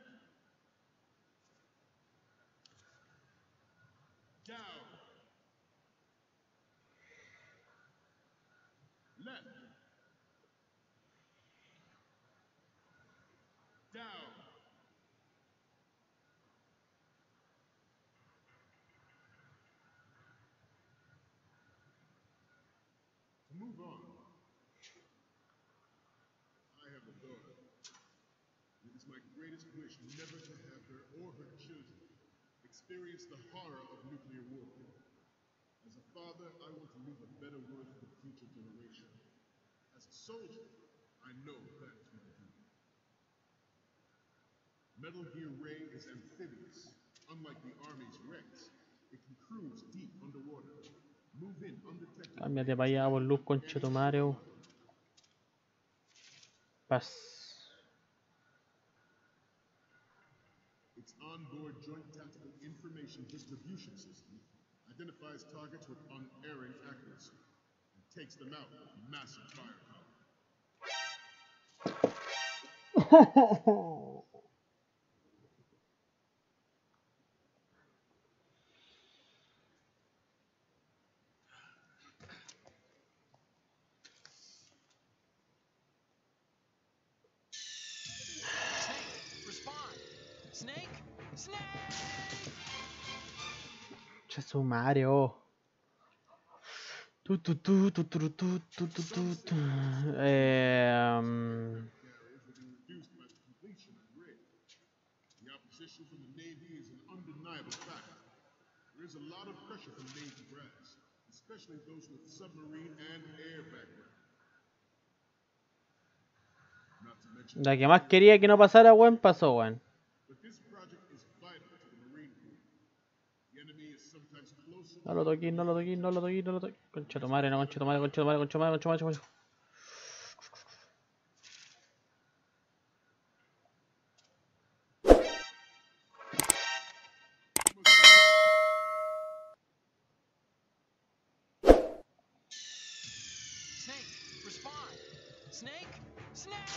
Down. Left. Down. To move on, I have a daughter. It is my greatest wish never to have her or her children experience the horror of nuclear warfare. As a father, I want to leave a better world for the future generation. As a soldier, I know that is my duty. Metal Gear Ray is amphibious. Unlike the Army's Rex, it can cruise deep underwater. Move in undetected. Cámbiate para allá, por luz, conche tu madre, weón. Paz. Its onboard joint tactical information distribution system identifies targets with unerring accuracy and takes them out with massive firepower. Snake, respond! Snake! Snake! Che su Mario. Tu, tu, tu, tu, tu, tu, tu, tu, tu, tu. Carriers will be reduced by the completion of rig. The opposition from the Navy is an undeniable fact. There is a lot of pressure from Navy brass, especially those with submarine and air background. Not to mention, La que más quería que no pasara, weón, pasó, weón. but this project is vital to the Marine Corps. The enemy is sometimes closer. No lo toquís, no lo toquís, no lo toquís, no lo toquís. Concha tu madre, no, concha tu madre, concha tu madre, concha tu madre, concha tu madre, concha tu madre. Snake, respond. Snake? Snake!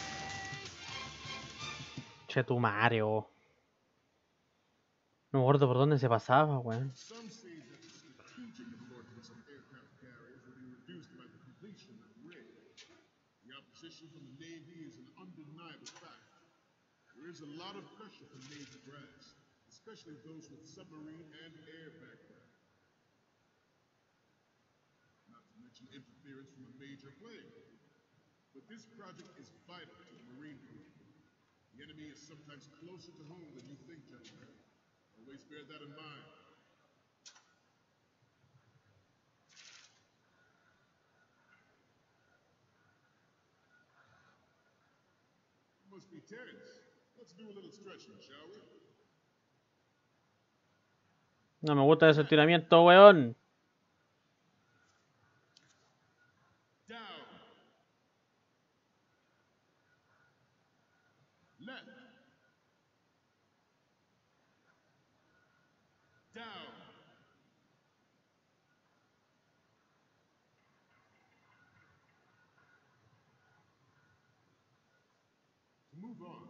Che tu madre, oh. No me acuerdo por dónde se pasaba, weón. Some say that the strategic importance of aircraft carriers will be reduced by the completion of rig. The opposition from the Navy is an undeniable fact. There is a lot of pressure from Navy brass, especially those with submarine and air background. Not to mention interference from a major plane. But this project is vital to the Marine Corps. The enemy is sometimes closer to home than you think, gentlemen. Always bear that in mind. You must be tense. Let's do a little stretching, shall we? No me gusta ese estiramiento, weón. Down. Left. Down. To move on,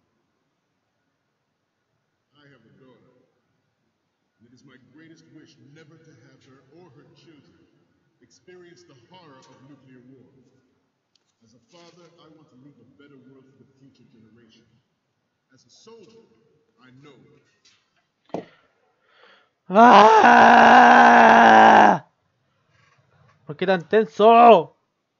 I have a daughter. And it is my greatest wish never to have her or her children experience the horror of nuclear war. As a father, I want to leave a better world for the future generation. As a soldier, I know ¡Ah! ¿Por qué tan tenso?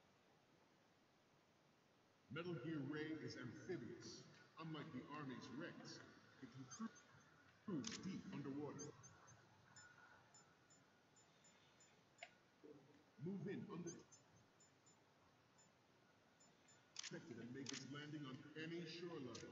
Metal Gear Ray is amphibious. Unlike the Army's Rex, it can cruise deep underwater. Move in undetected and make its landing on any shoreline.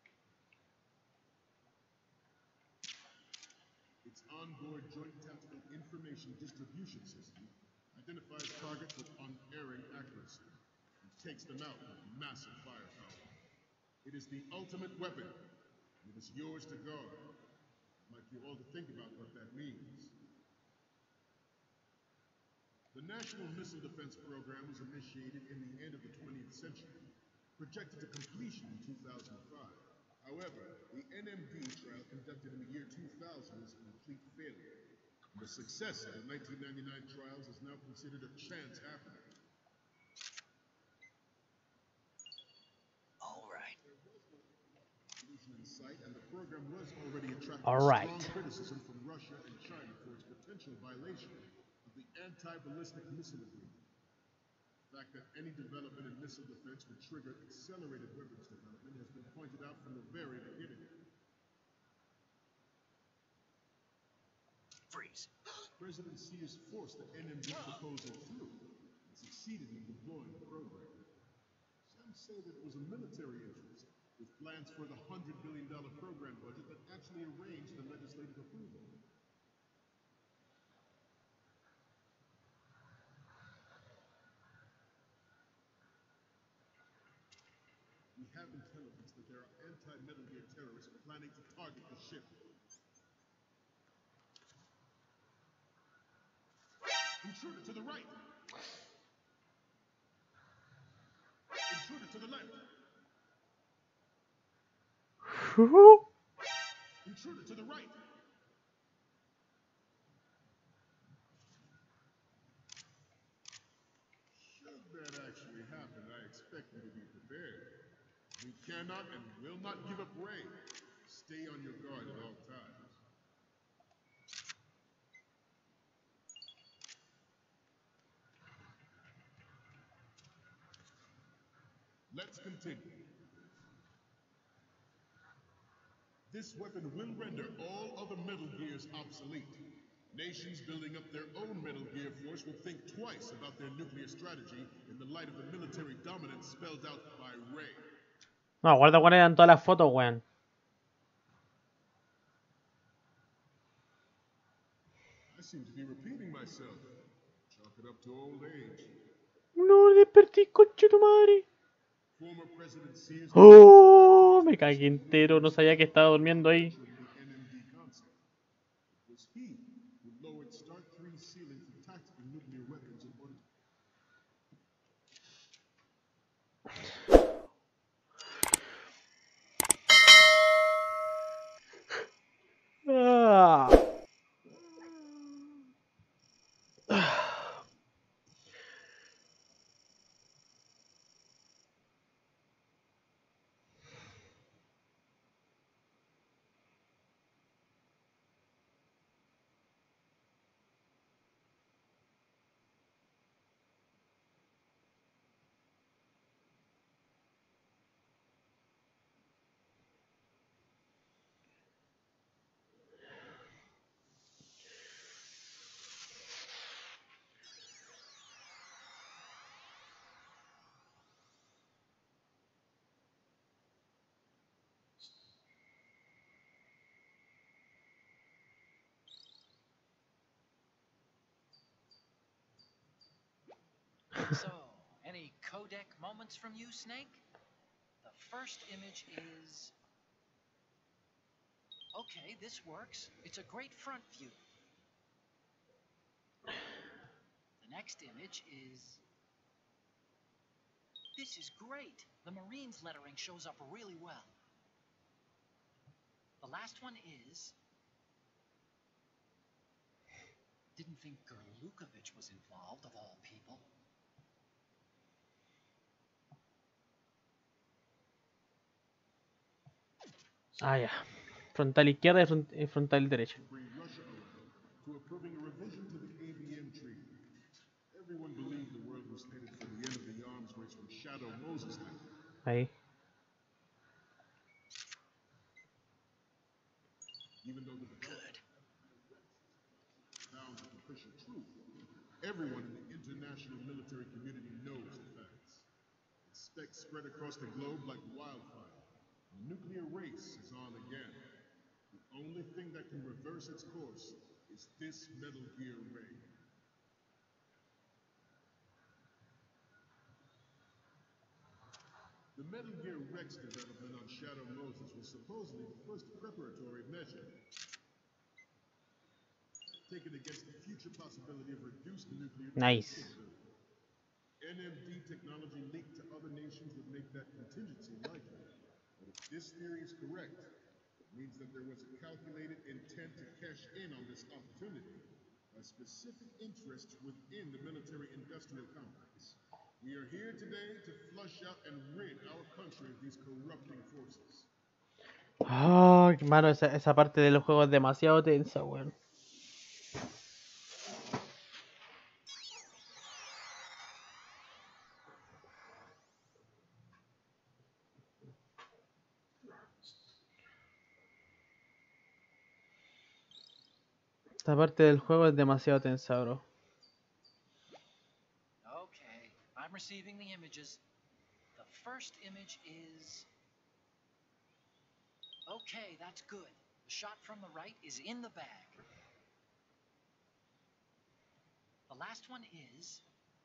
Its onboard Joint Tactical Information Distribution System identifies targets with unerring accuracy and takes them out with massive firepower. It is the ultimate weapon, and it is yours to guard. I'd like you all to think about what that means. The National Missile Defense Program was initiated in the end of the 20th century, projected to completion in 2005. However, the NMD trial conducted in the year 2000 was a complete failure. The success of the 1999 trials is now considered a chance happening. All right. Solution in sight, and the program was already attracting All right. strong criticism from Russia and China for its potential violation of the Anti-Ballistic Missile Agreement. The fact that any development in missile defense would trigger accelerated weapons development has been pointed out from the very beginning. Freeze. President Sears forced the NMD proposal through and succeeded in deploying the program. Some say that it was a military interest, with plans for the $100 billion program budget that actually arranged the legislative approval. We have intelligence that there are anti-Metal Gear terrorists planning to target the ship. Intruder to the right! Intruder to the left! Intruder to the right! Should that actually happen, I expect you to be prepared. We cannot and will not give up Ray. Stay on your guard at all times. Let's continue. This weapon will render all other Metal Gears obsolete. Nations building up their own Metal Gear force will think twice about their nuclear strategy in the light of the military dominance spelled out by Ray. No, guarda cuáles eran todas las fotos, weón. I seem to be repeating myself. Chalk it up to old age. No, desperté, conche tu madre. Former President Sears Oh, me cagué entero, no sabía que estaba durmiendo ahí. the NMD concept. It was he who lowered Start 3's ceiling for tactical nuclear weapons in order to Ah. So, any codec moments from you, Snake? The first image is... Okay, this works. It's a great front view. The next image is... This is great. The Marines lettering shows up really well. The last one is... Didn't think Gerlukovich was involved, of all people. Ah, ya. Frontal izquierda y frontal derecha. bring Russia around to approving a revision to the ABM Treaty. Everyone believed the world was headed for the end of the arms race when Shadow Moses left. Ahí. Even though the good found the official truth, everyone in the international military community knows the facts. The specs spread across the globe like wildfire. The nuclear race is on again. The only thing that can reverse its course is this Metal Gear Ray. The Metal Gear Rex development on Shadow Moses was supposedly the first preparatory measure taken against the future possibility of reduced nuclear Nice. capability. NMD technology leaked to other nations would make that contingency likely. But if this theory is correct, it means that there was a calculated intent to cash in on this opportunity, a specific interest within the military-industrial complex. We are here today to flush out and rid our country of these corrupting forces. Ah, mano, esa parte de los juegos es demasiado tensa, weón. Esta parte del juego es demasiado tensa, bro. Okay, I'm receiving the images. The first image is... Okay, that's good. The shot from the right is in the bag. The last one is...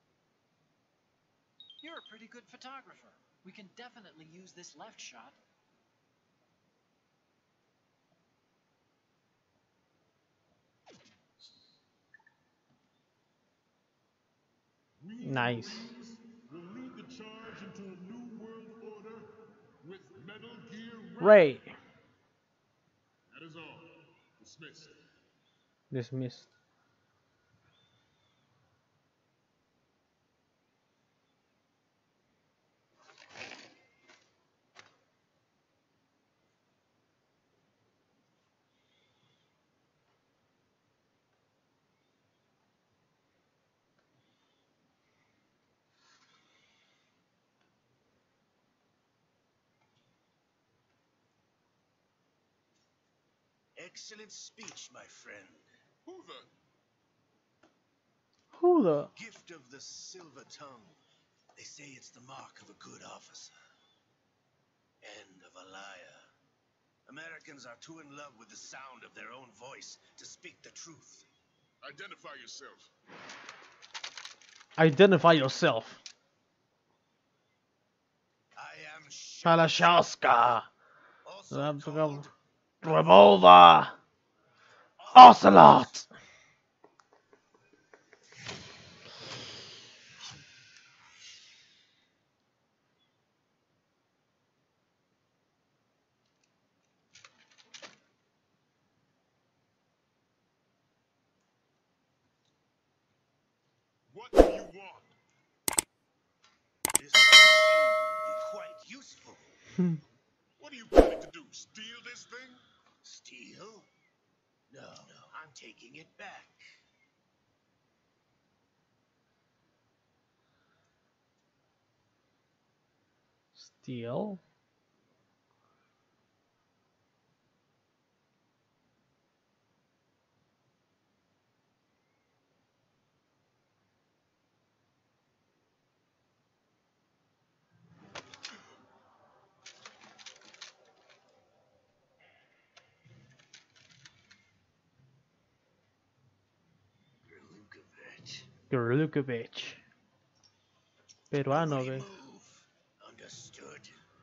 You're a pretty good photographer. We can definitely use this left shot. Nice. Will lead the charge into a new world order with Metal Gear Ray. That is all. Dismissed. Dismissed. Excellent speech, my friend. Who the? Who the? Gift of the silver tongue. They say it's the mark of a good officer. And of a liar. Americans are too in love with the sound of their own voice to speak the truth. Identify yourself. Identify yourself. I am Shalashaska. also called Revolver. Ocelot. What do you want? This machine would be quite useful. What are you planning to do? Steal this thing? Steal? No, I'm taking it back. Steal. Grlukovic. Peruano, ve. Move. Understood.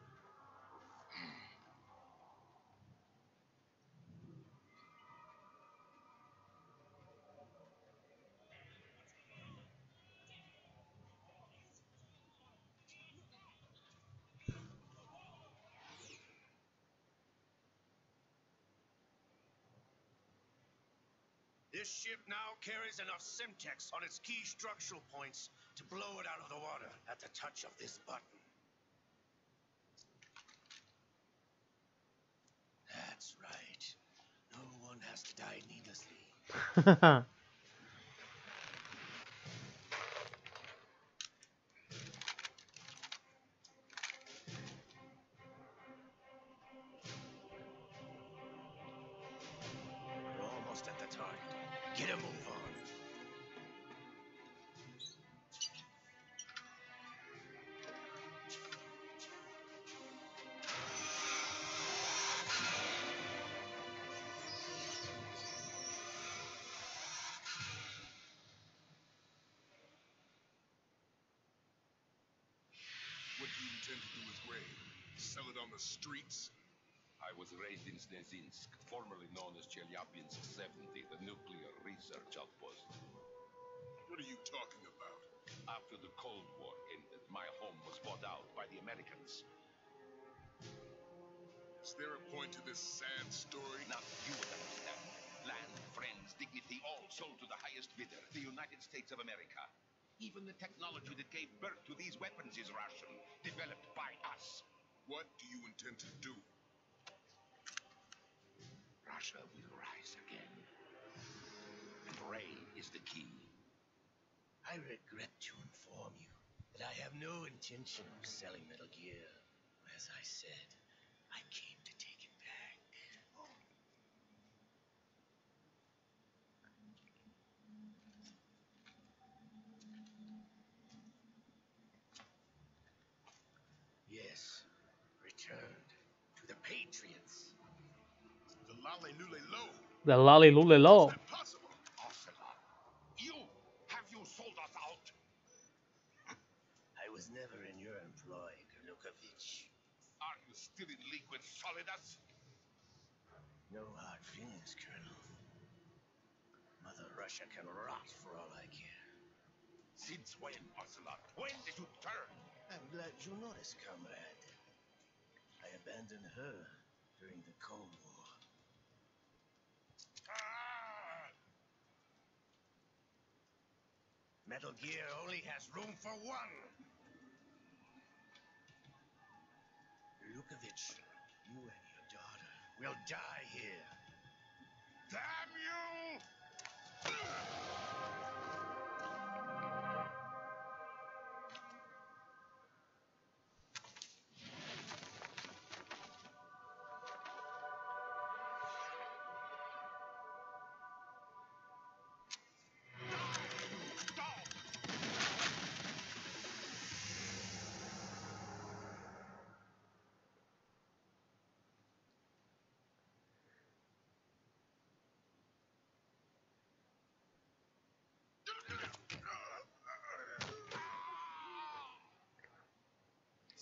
This ship now carries enough Simtex on its key structural points to blow it out of the water at the touch of this button. That's right. No one has to die needlessly. We're almost at the target. Get a move on. What do you intend to do with Ray? Sell it on the streets? I was raised in Snezinsk, formerly known as Chelyabinsk 70, the nuclear research outpost. What are you talking about? After the Cold War ended, my home was bought out by the Americans. Is there a point to this sad story? Now you would understand. Land, friends, dignity, all sold to the highest bidder, the United States of America. Even the technology that gave birth to these weapons is Russian, developed by us. What do you intend to do? Russia will rise again. And Ray is the key. I regret to inform you that I have no intention of selling Metal Gear. As I said, I came to take it back. Yes, returned to the Patriots. The Lale Lule Lo. The Lolly Lule Lo. Is that possible? Ocelot, have you sold us out? I was never in your employ, Grlukovic. Are you still in league with Solidas? No hard feelings, Colonel. Mother Russia can rot for all I care. Since when, Ocelot? When did you turn? I'm glad you noticed, comrade. I abandoned her during the Cold War. Metal Gear only has room for one. Lukovic, you and your daughter will die here. Damn you!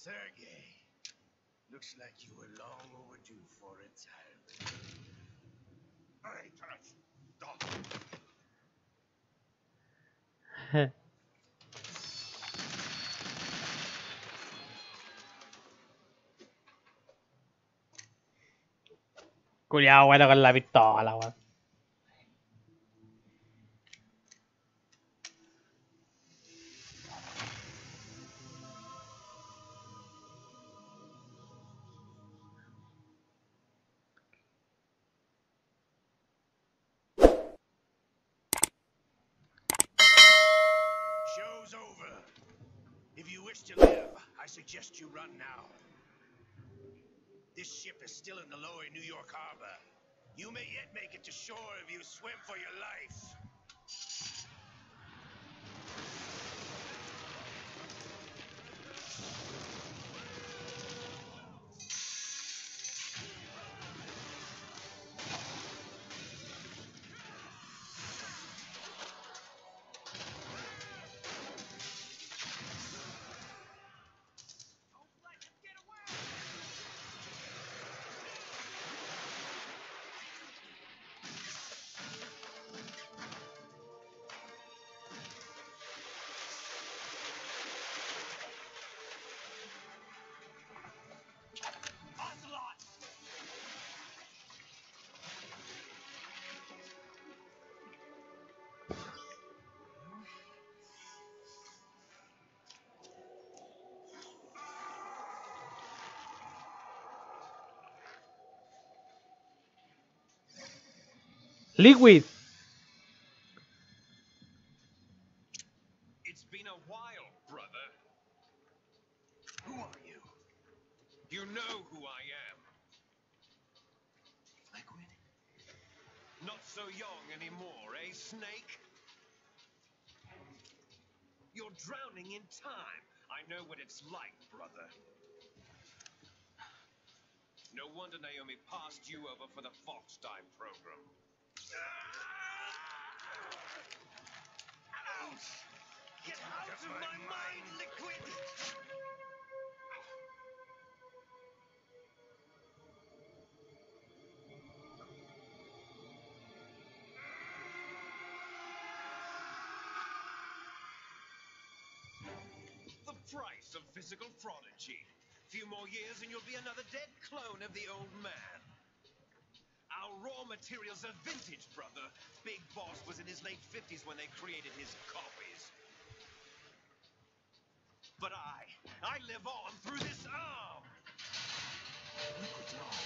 Sergey, looks like you were long overdue for retirement. Hey, Taras, stop. Cuidado, bueno, con la pistola, weón. Show's over. If you wish to live, I suggest you run now. This ship is still in the lower New York harbor. You may yet make it to shore if you swim for your life. Liquid. It's been a while, brother. Who are you? You know who I am. Liquid? Not so young anymore, eh, Snake? You're drowning in time. I know what it's like, brother. No wonder Naomi passed you over for the Foxdime program. Get out of my mind, Liquid! The price of physical prodigy. Few more years and you'll be another dead clone of the old man. Our raw materials are vintage, brother. Big Boss was in his late 50s when they created his copies. But I live on through this arm. Liquid's arm.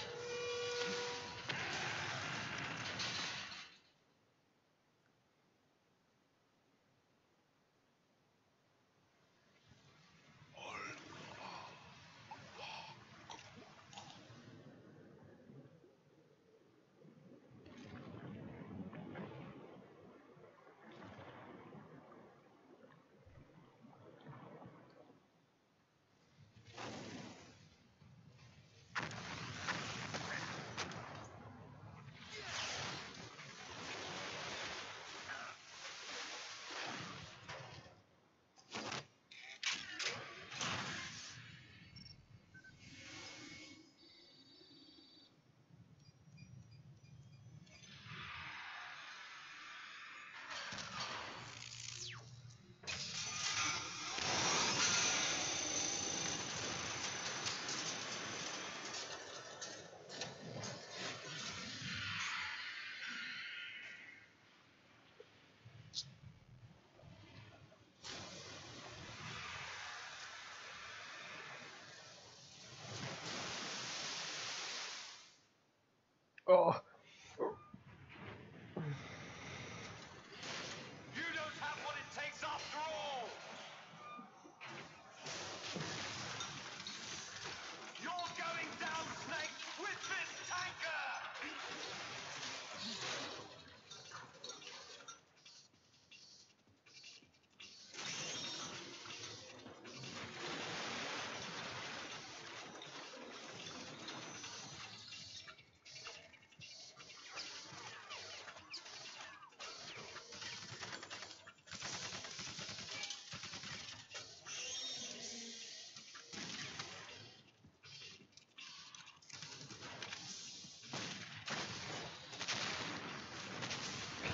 Oh. You don't have what it takes after all. You're going down, Snake, with this tanker!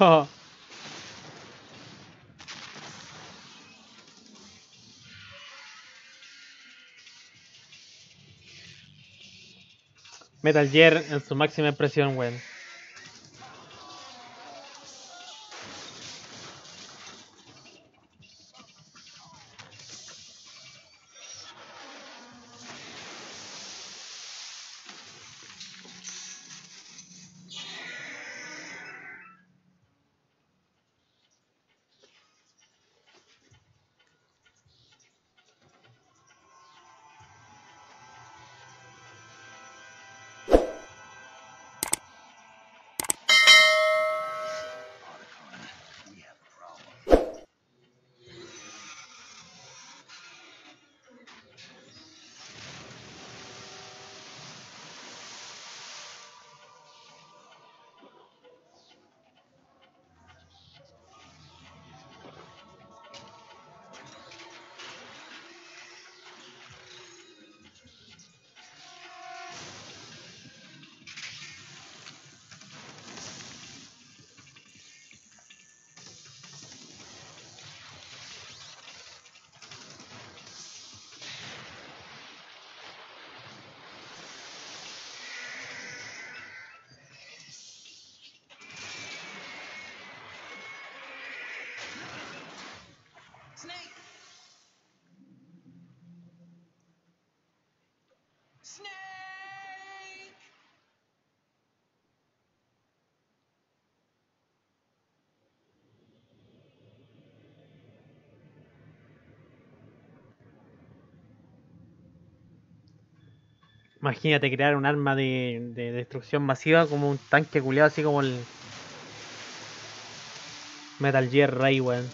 Metal Gear en su máxima expresión, weón. Otacon, we have a problem. Snake! Snake! Imagínate crear un arma de destrucción masiva como un tanque culiado, así como el Metal Gear Ray, weón.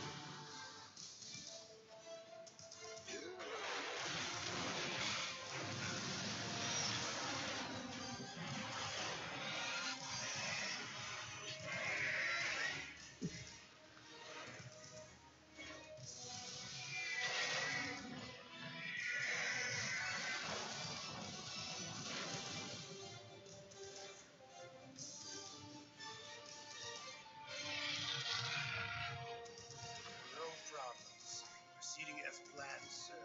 No problems. Proceeding as planned, sir.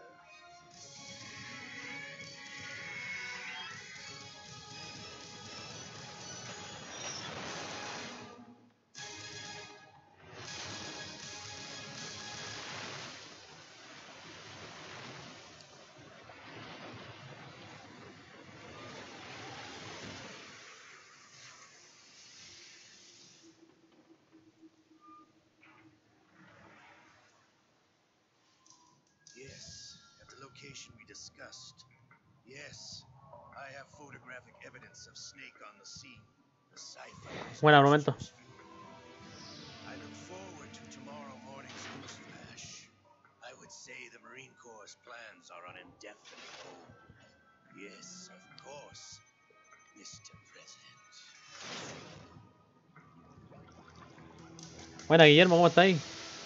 Yes, at the location we discussed. Yes, I have photographic evidence of Snake on the scene. The cipher is Buen argumento. monstrous. I look forward to tomorrow morning's news flash. I would say the Marine Corps' plans are on indefinite hold. Yes, of course, Mr. President. Buena, Guillermo, ¿cómo estáis?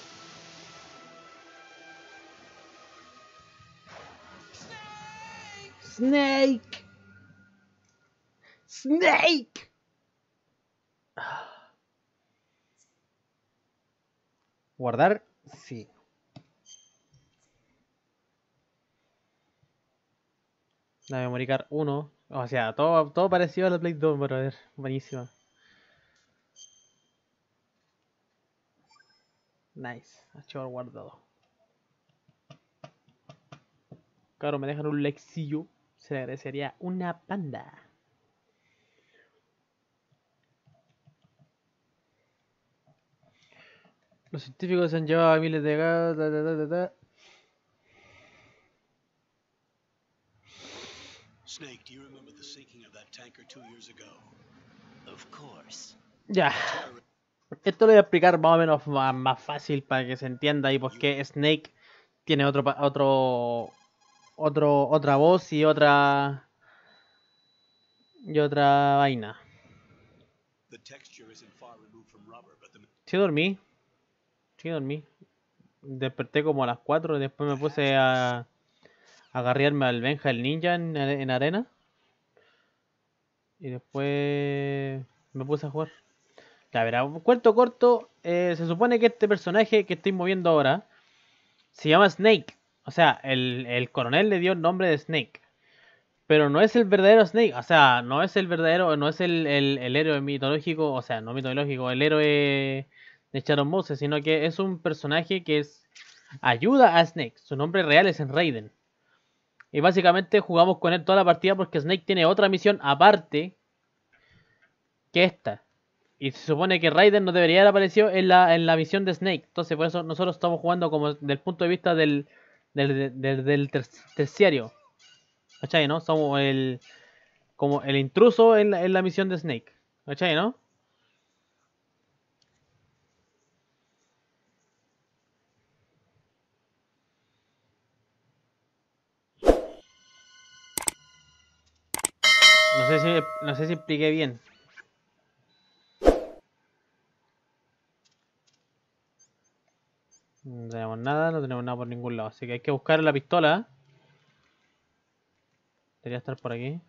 Snake. Snake. Guardar, sí. La memory card 1. O sea, todo parecido a la Play 2, pero a ver, buenísima. Nice, archivo guardado. Claro, me dejan un lexillo. Se le agradecería una panda. Los científicos se han llevado a miles de gas. Snake, do you remember the sinking of that tanker 2 years ago? Of course. Ya. Esto lo voy a explicar más o menos más fácil para que se entienda y por qué Snake tiene otra voz y otra vaina. The texture isn't far removed from rubber, but the Sí dormí. Desperté como a las 4 y después me puse a agarrearme al Benja el ninja en arena. Y después me puse a jugar. Ya verá, un cuento corto. Se supone que este personaje que estoy moviendo ahora se llama Snake. O sea, el coronel le dio el nombre de Snake. Pero no es el verdadero Snake. O sea, no es el verdadero, no es el héroe mitológico. O sea, no mitológico, el héroe de Shadow Moses, sino que es un personaje que ayuda a Snake. Su nombre real es Raiden. Y básicamente jugamos con él toda la partida porque Snake tiene otra misión aparte que esta. Y se supone que Raiden no debería haber aparecido en la misión de Snake. Entonces por eso nosotros estamos jugando como del punto de vista del terciario. ¿Cachai, no? Somos como el intruso en la misión de Snake. ¿Cachai, no? No sé si expliqué bien. No tenemos nada por ningún lado. Así que hay que buscar la pistola. Debería estar por aquí.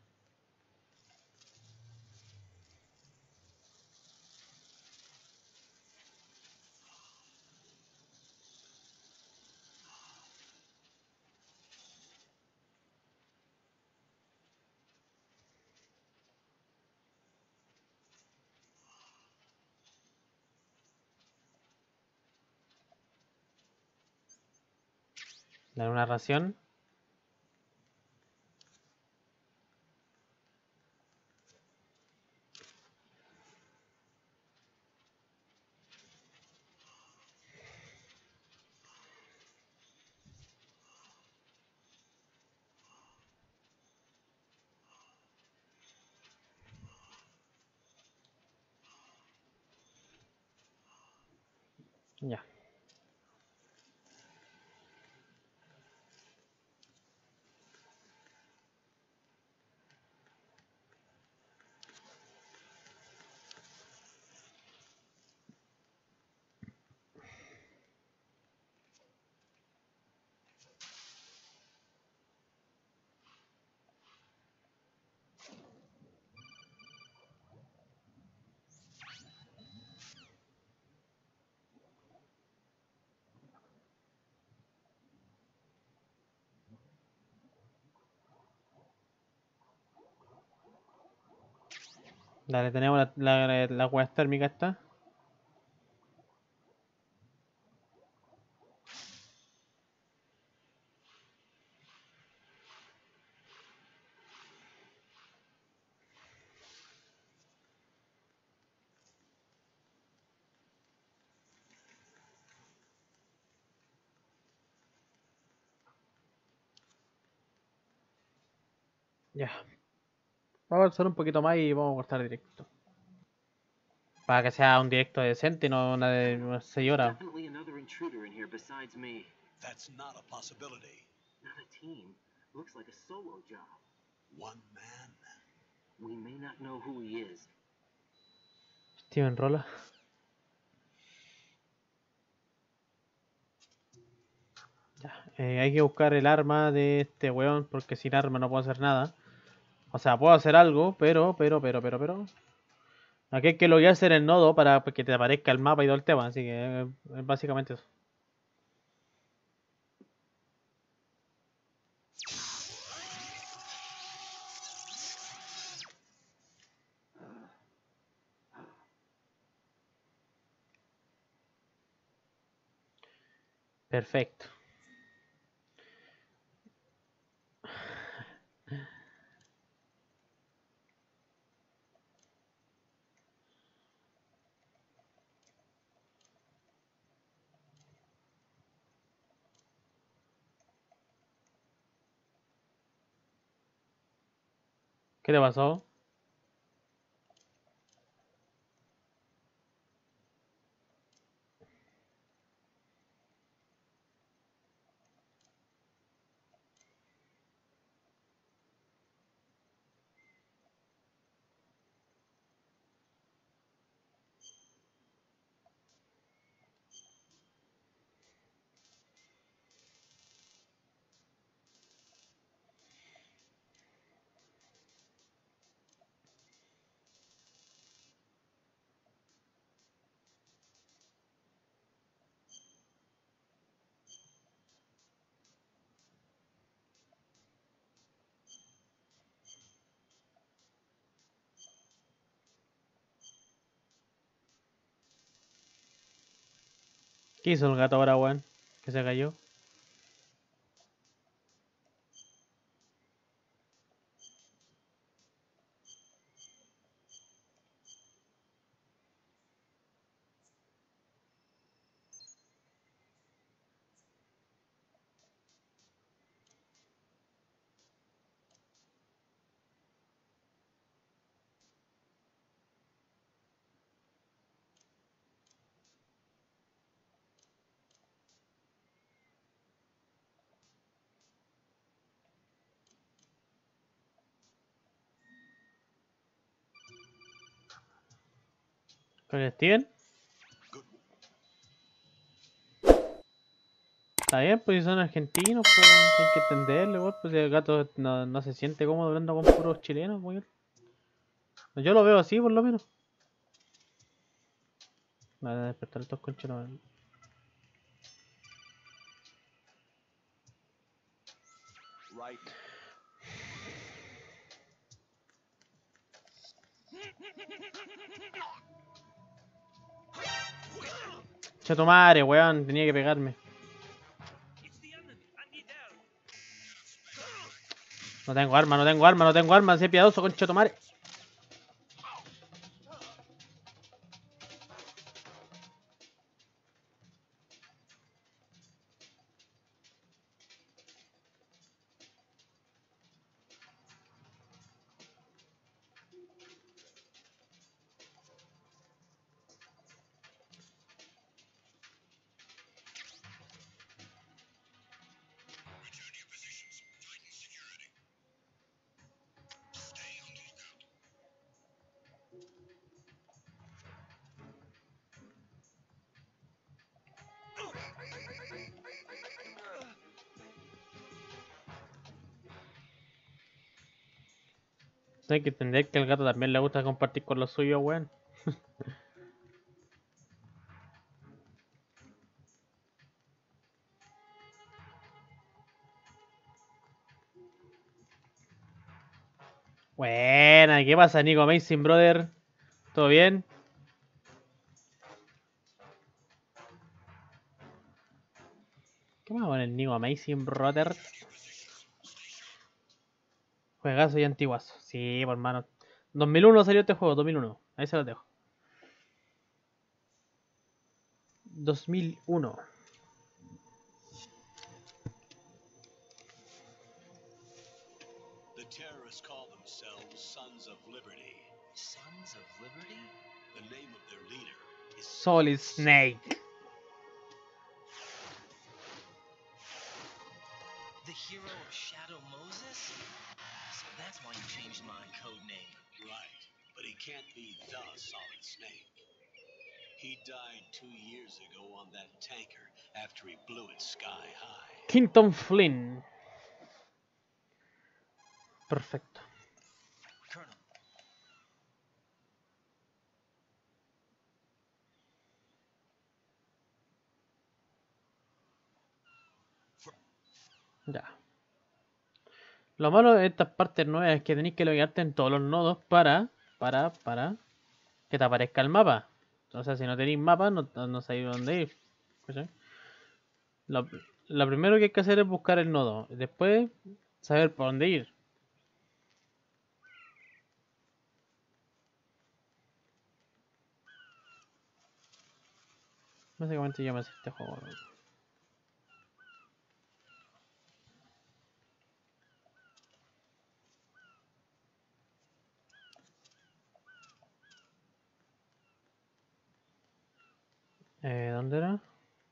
Dar una ración. Ya. Dale, tenemos la hueá térmica esta. Ya. Vamos a avanzar un poquito más y vamos a cortar directo. Para que sea un directo decente y no una de unas 6 horas. Definitely another intruder in here besides me. That's not a possibility. Not a team. Looks like a solo job. One man. We may not know who he is. Steven Rolla. Ya. Hay que buscar el arma de este weón porque sin arma no puedo hacer nada. O sea, puedo hacer algo, pero. Aquí hay que loguearse en el nodo para que te aparezca el mapa y todo el tema. Así que es básicamente eso. Perfecto. ¿Qué te pasó? ¿Qué hizo el gato ahora, weón? Que se cayó. ¿Con Steven? Está bien, pues si son argentinos, pues hay que entenderle, weón. Pues si el gato no se siente cómodo hablando con puros chilenos, weón. Yo lo veo así, por lo menos. Voy a despertar estos concheros. Right. Che tu madre, weón, tenía que pegarme. No tengo arma, no tengo arma, no tengo arma, sé piadoso, concha tu madre. Hay que entender que al gato también le gusta compartir con los suyos, weón. Buena, ¿qué pasa, Nico Amazing Brother? ¿Todo bien? ¿Qué más con el Nico Amazing Brother? Juegazo y antiguazo. Sí, por hermano. 2001 salió este juego, 2001. Ahí se lo dejo. 2001. The terrorists call themselves Sons of Liberty. Sons of Liberty? The name of their leader is Solid Snake. The hero of Shadow Moses? So that's why you changed my code name. right, but he can't be the Solid Snake. He died 2 years ago on that tanker after he blew it sky high. Kingdom Flynn. Perfecto. Colonel, Ya. Lo malo de estas partes nuevas es que tenéis que loguearte en todos los nodos para que te aparezca el mapa. O sea, si no tenéis mapa, no sabéis dónde ir. ¿Cachai? Lo primero que hay que hacer es buscar el nodo. Después, saber por dónde ir. Básicamente yo me sé este juego. ¿Dónde era?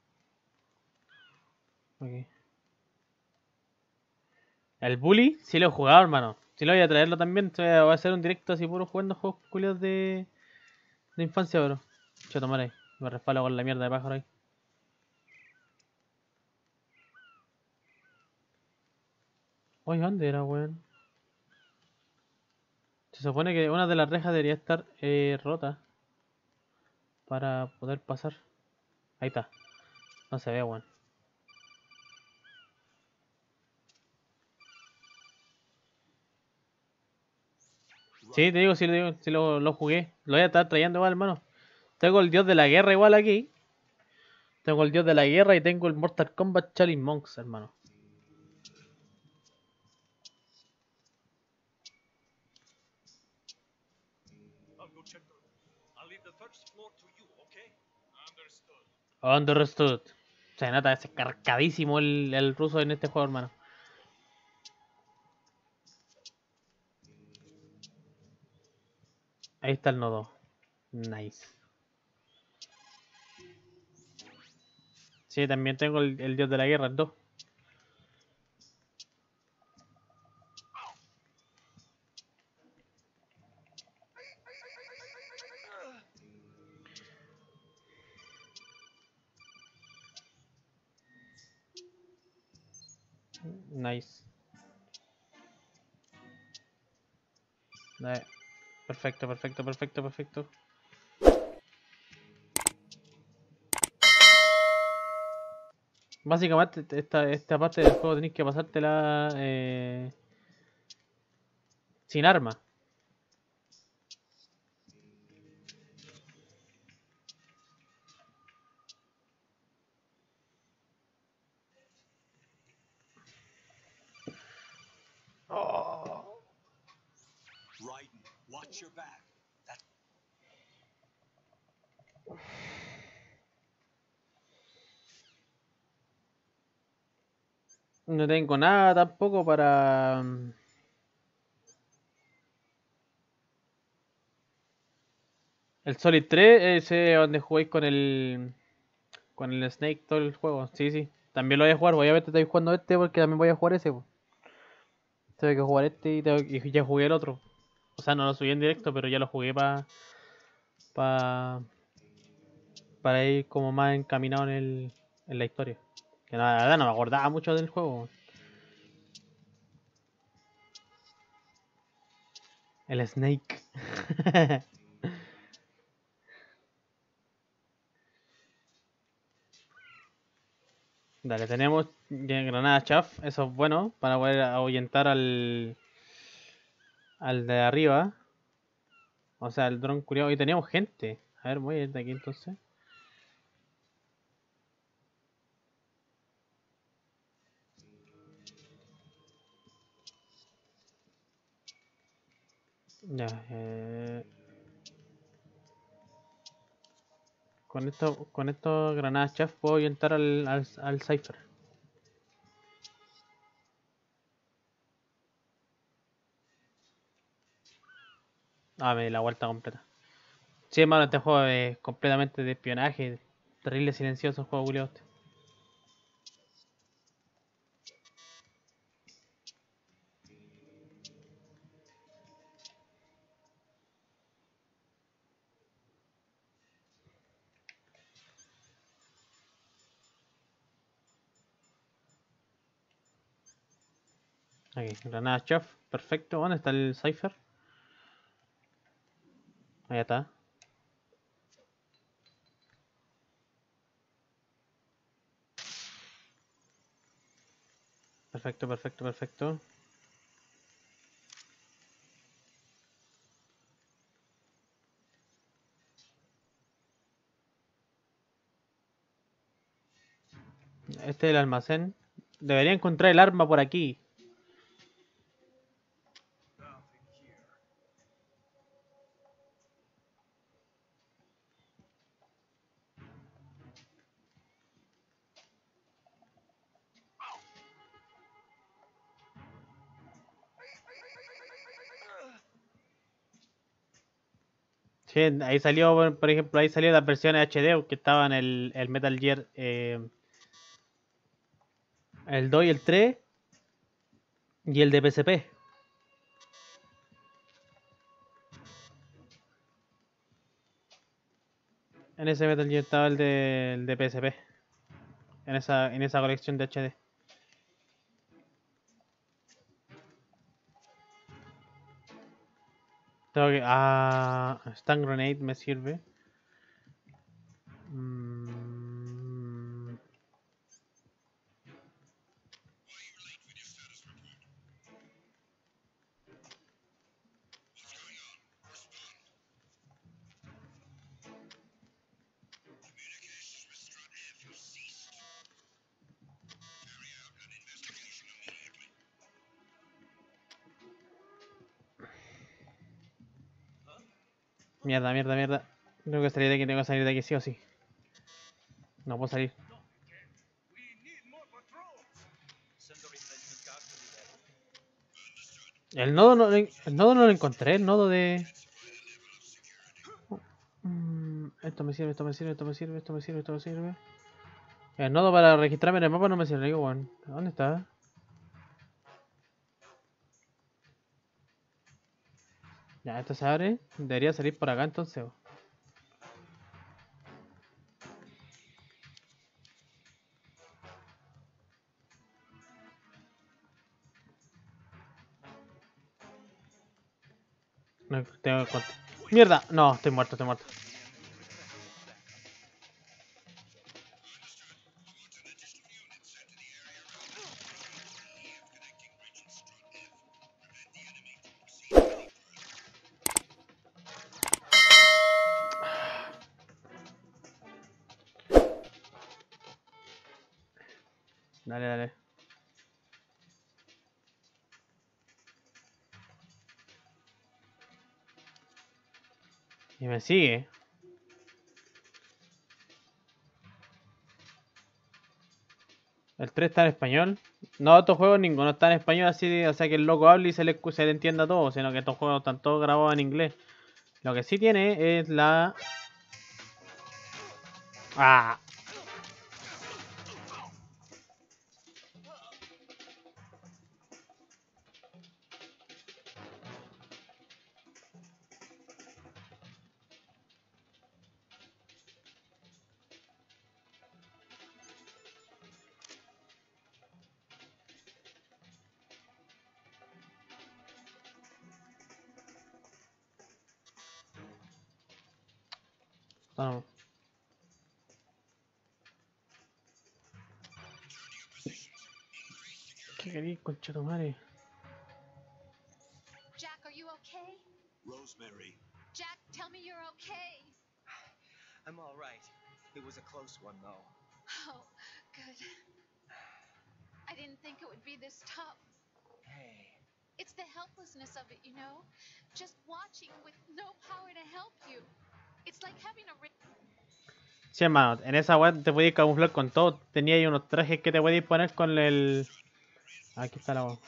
Aquí. El Bully, sí lo he jugado, hermano. Sí lo voy a traerlo también. Voy a hacer un directo así puro jugando juegos culiados de infancia, bro. Chato madre, me resfalo con la mierda de pájaro ahí. Oye, ¿dónde era, weón? Se supone que una de las rejas debería estar rota para poder pasar. Ahí está. No se ve, weón. Sí, te digo, sí lo jugué. Lo voy a estar trayendo igual, hermano. Tengo el dios de la guerra igual aquí. Tengo el dios de la guerra y tengo el Mortal Kombat Challenge Monks, hermano. I'll go check the room. I'll leave the first floor to you, okay? Understood. Understood. Se nota ese carcadísimo el ruso en este juego, hermano. Ahí está el nodo. Nice. Sí, también tengo el dios de la guerra, el 2. Nice. Perfecto, perfecto, perfecto, perfecto. Básicamente esta parte del juego tenéis que pasártela sin arma. Oh. Raiden, watch your back. That No tengo nada tampoco para... El Solid 3, ese donde jugáis con el Snake todo el juego. Sí, sí. También lo voy a jugar. Obviamente estoy jugando este porque también voy a jugar ese. Po. Tengo que jugar este y ya jugué el otro. O sea, no lo subí en directo, pero ya lo jugué pa, para ir como más encaminado en la historia. Que la verdad no me acordaba mucho del juego. El Snake. Dale, tenemos granada chaff, eso es bueno para poder ahuyentar al de arriba. O sea, el dron curiado. Y teníamos gente. A ver, voy a ir de aquí entonces. Ya, con esto granadas chaff puedo ahuyentar al Cypher. Ah, me di la vuelta completa. Sí, hermano, este juego es completamente de espionaje. Terrible silencioso el juego, culiao. Aquí, granadas chaff, perfecto. ¿Dónde está el Cypher? Ahí está. Perfecto, perfecto, perfecto. Este es el almacén. Debería encontrar el arma por aquí. Sí, ahí salió, por ejemplo, ahí salió las versiones HD que estaban el Metal Gear, el 2 y el 3 y el de PSP. En ese Metal Gear estaba el de PSP. En esa colección de HD. Tengo que... Ah, Stun Grenade me sirve. Mierda, mierda, mierda. Tengo que salir de aquí, tengo que salir de aquí sí o sí. No puedo salir. We need more patrols. Send the replacement guard to the El nodo no, el nodo no lo encontré, el nodo de... Esto me sirve, esto me sirve, esto me sirve, esto me sirve, esto me sirve. El nodo para registrarme en el mapa no me sirve, weón. ¿Dónde está? Ya, esto se abre. Debería salir por acá entonces. No, tengo que ¡mierda! No, estoy muerto, estoy muerto. Dale, dale. Y me sigue. El 3 está en español. No, estos juegos ninguno está en español así, o sea que el loco hable y se le entienda todo, sino que estos juegos están todos grabados en inglés. Lo que sí tiene es la... ¡Ah! No. ¿Qué querís, conchetumare? Jack, are you okay? Rosemary, Jack, tell me you're okay. I'm all right. It was a close one, though. Oh, good. I didn't think it would be this tough. Hey. It's the helplessness of it, you know? Just watching with no power to help you. It's like having a... Sí, hermano, en esa web te podías camuflar con todo. Tenía ahí unos trajes que te podías poner con el... Aquí está la web.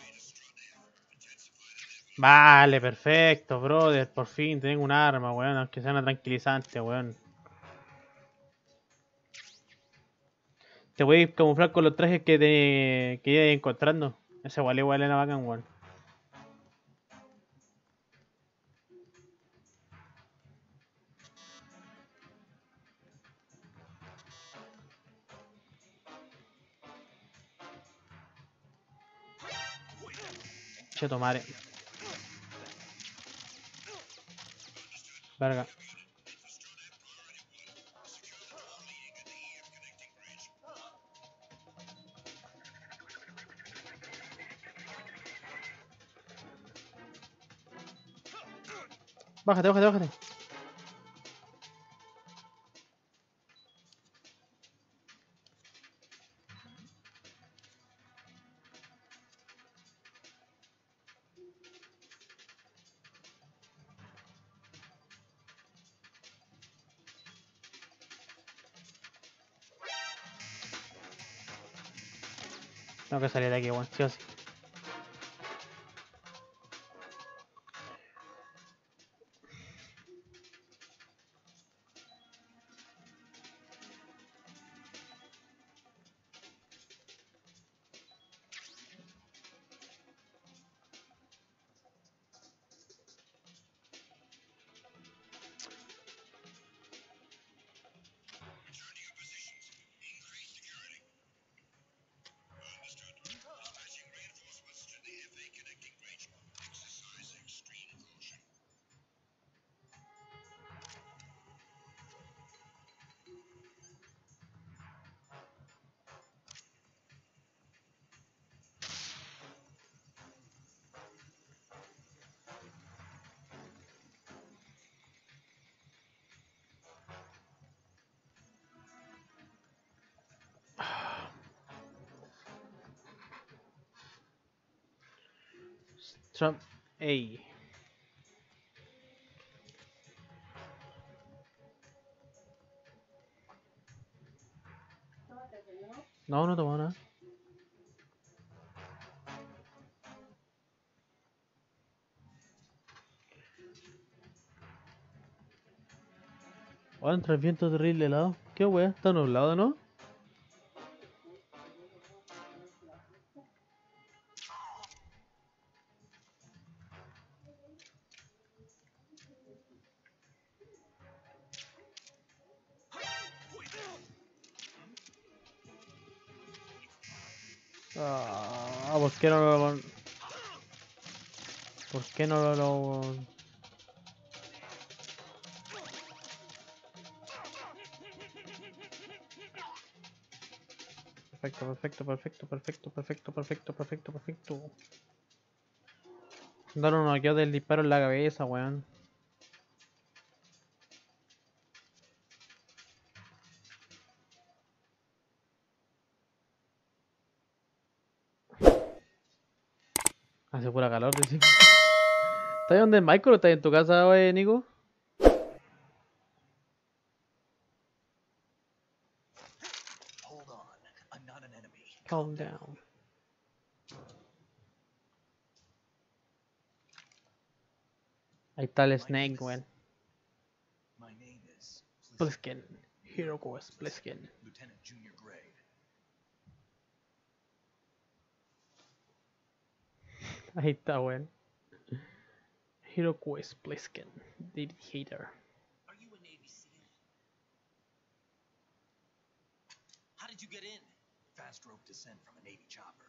Vale, perfecto, brother. Por fin tengo un arma, weón. Aunque sea una tranquilizante, weón. Te voy a camuflar con los trajes que iba encontrando. Ese igual era bacán, weón. Cheto madre. Verga. Bájate, bájate, bájate. Tengo que salir de aquí, weón. Sí o sí. Trump. Ey. No, no tomo nada. Ahora entra el viento terrible helado. ¿Qué wea? ¿Está nublado, no? Ah, ¿por qué no lo... ¿Por qué no lo... Perfecto, perfecto, perfecto, perfecto, perfecto, perfecto, perfecto, perfecto. Dar un noqueo del disparo en la cabeza, weón. Hace pura calor, decimos. ¿Estás ahí donde es Michael o estás en tu casa, wey, Nico? Hold on. I'm not an enemy. Calm down. Ahí está el Snake, weón. My name is Pliskin. Hero Quest Pliskin. Lieutenant Junior Grade. Ahí está, weón. Hero Quest Pliskin. David Hater. Are you a Navy SEAL? How did you get in? Fast rope descent from a Navy chopper.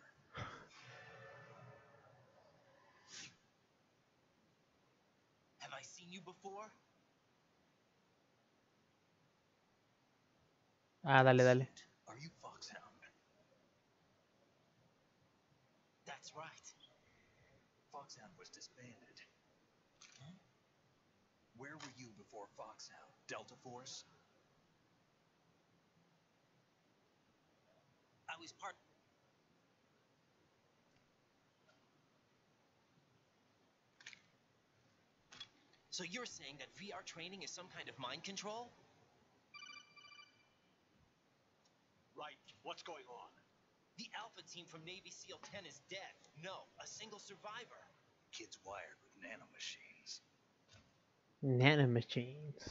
Have I seen you before? Ah, dale, dale. Are you Foxhound? That's right. Foxhound was disbanded. Huh? Where were you before Foxhound? Delta Force? I was part. So you're saying that VR training is some kind of mind control? Right. What's going on? The Alpha team from Navy SEAL 10 is dead. No, a single survivor. Kid's wired with nanomachines. Nanomachines.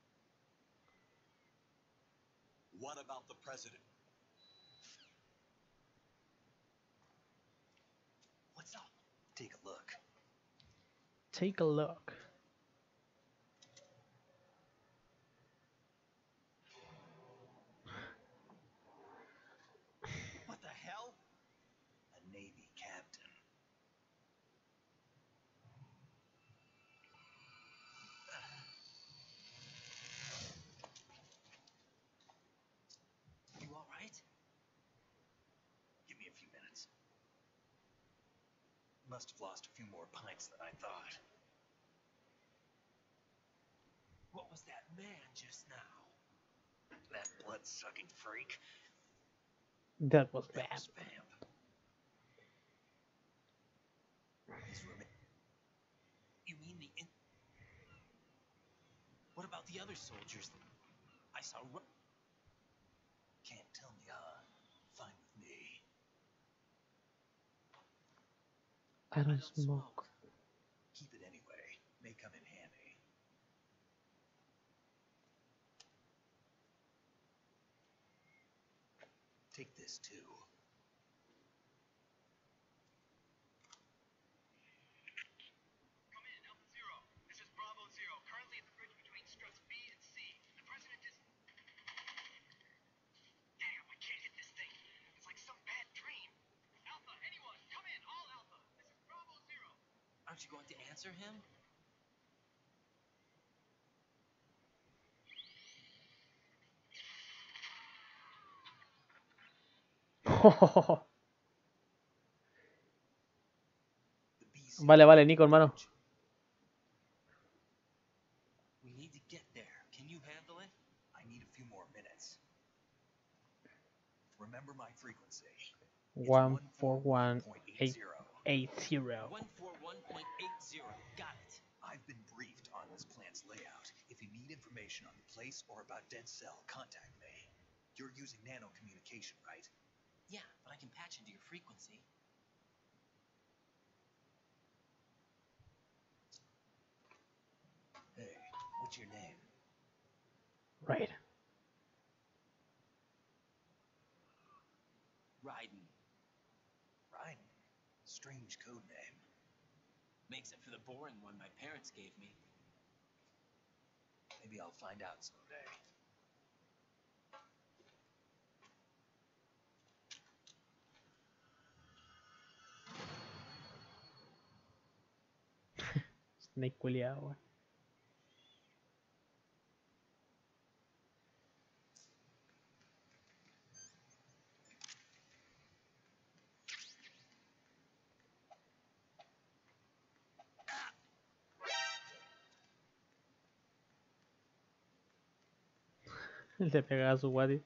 What about the president? What's up? Take a look. Take a look. What the hell? A Navy captain. You all right? Give me a few minutes. Must have lost a few more pints than I thought. What was that man just now? That blood-sucking freak. That was That bad. was Vamp. His roommate. You mean the What about the other soldiers? I saw. Can't tell me, huh? Fine with me. I don't smoke. Keep it anyway. May come in handy. Take this too. Come in, Alpha Zero. This is Bravo Zero. Currently at the bridge between struts B and C. The president is. Damn, I can't hit this thing. It's like some bad dream. Alpha, anyone, come in. All Alpha. This is Bravo Zero. Aren't you going to answer him? The BC. Vale, vale, Nico, hermano. We need to get there. Can you handle it? I need a few more minutes. Remember my frequency. 141.880. 141.80. Got it. I've been briefed on this plant's layout. If you need information on the place or about Dead Cell, contact me. You're using nano communication, right? Yeah, but I can patch into your frequency. Hey, what's your name? Right. Raiden. Raiden. Strange code name. Makes it for the boring one my parents gave me. Maybe I'll find out someday. Snake culiao, weón. Le pegaba a su guati.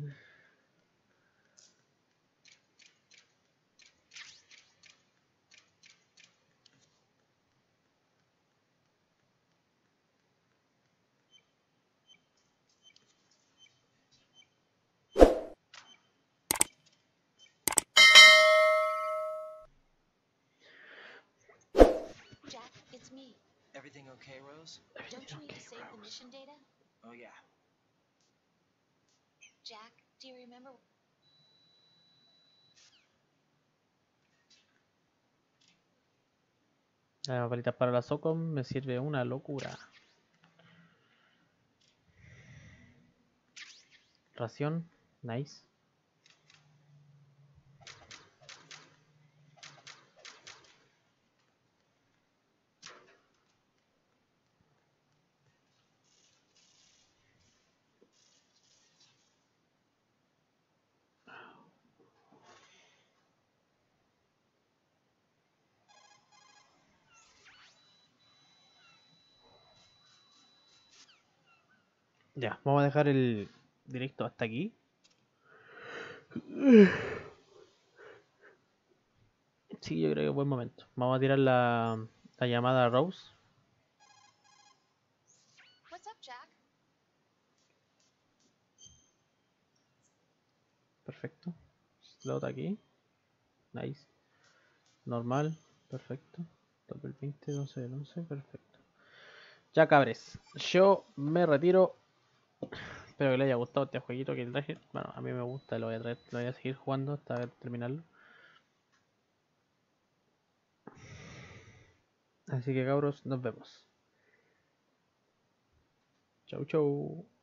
Jack, it's me. Everything okay, Rose? Don't you need to save the mission data? Oh, yeah. Jack, do you remember? Las balitas para la Socom me sirve una locura. Ración, nice. Ya, vamos a dejar el directo hasta aquí. Sí, yo creo que es buen momento. Vamos a tirar la llamada a Rose. What's up, Jack? Perfecto. Slot aquí. Nice. Normal. Perfecto. Top el 20, 12 del 11. Perfecto. Ya cabres. Yo me retiro. Espero que les haya gustado este jueguito que traje. Bueno, a mí me gusta. Lo voy a seguir jugando hasta terminarlo. Así que cabros, nos vemos. Chau, chau.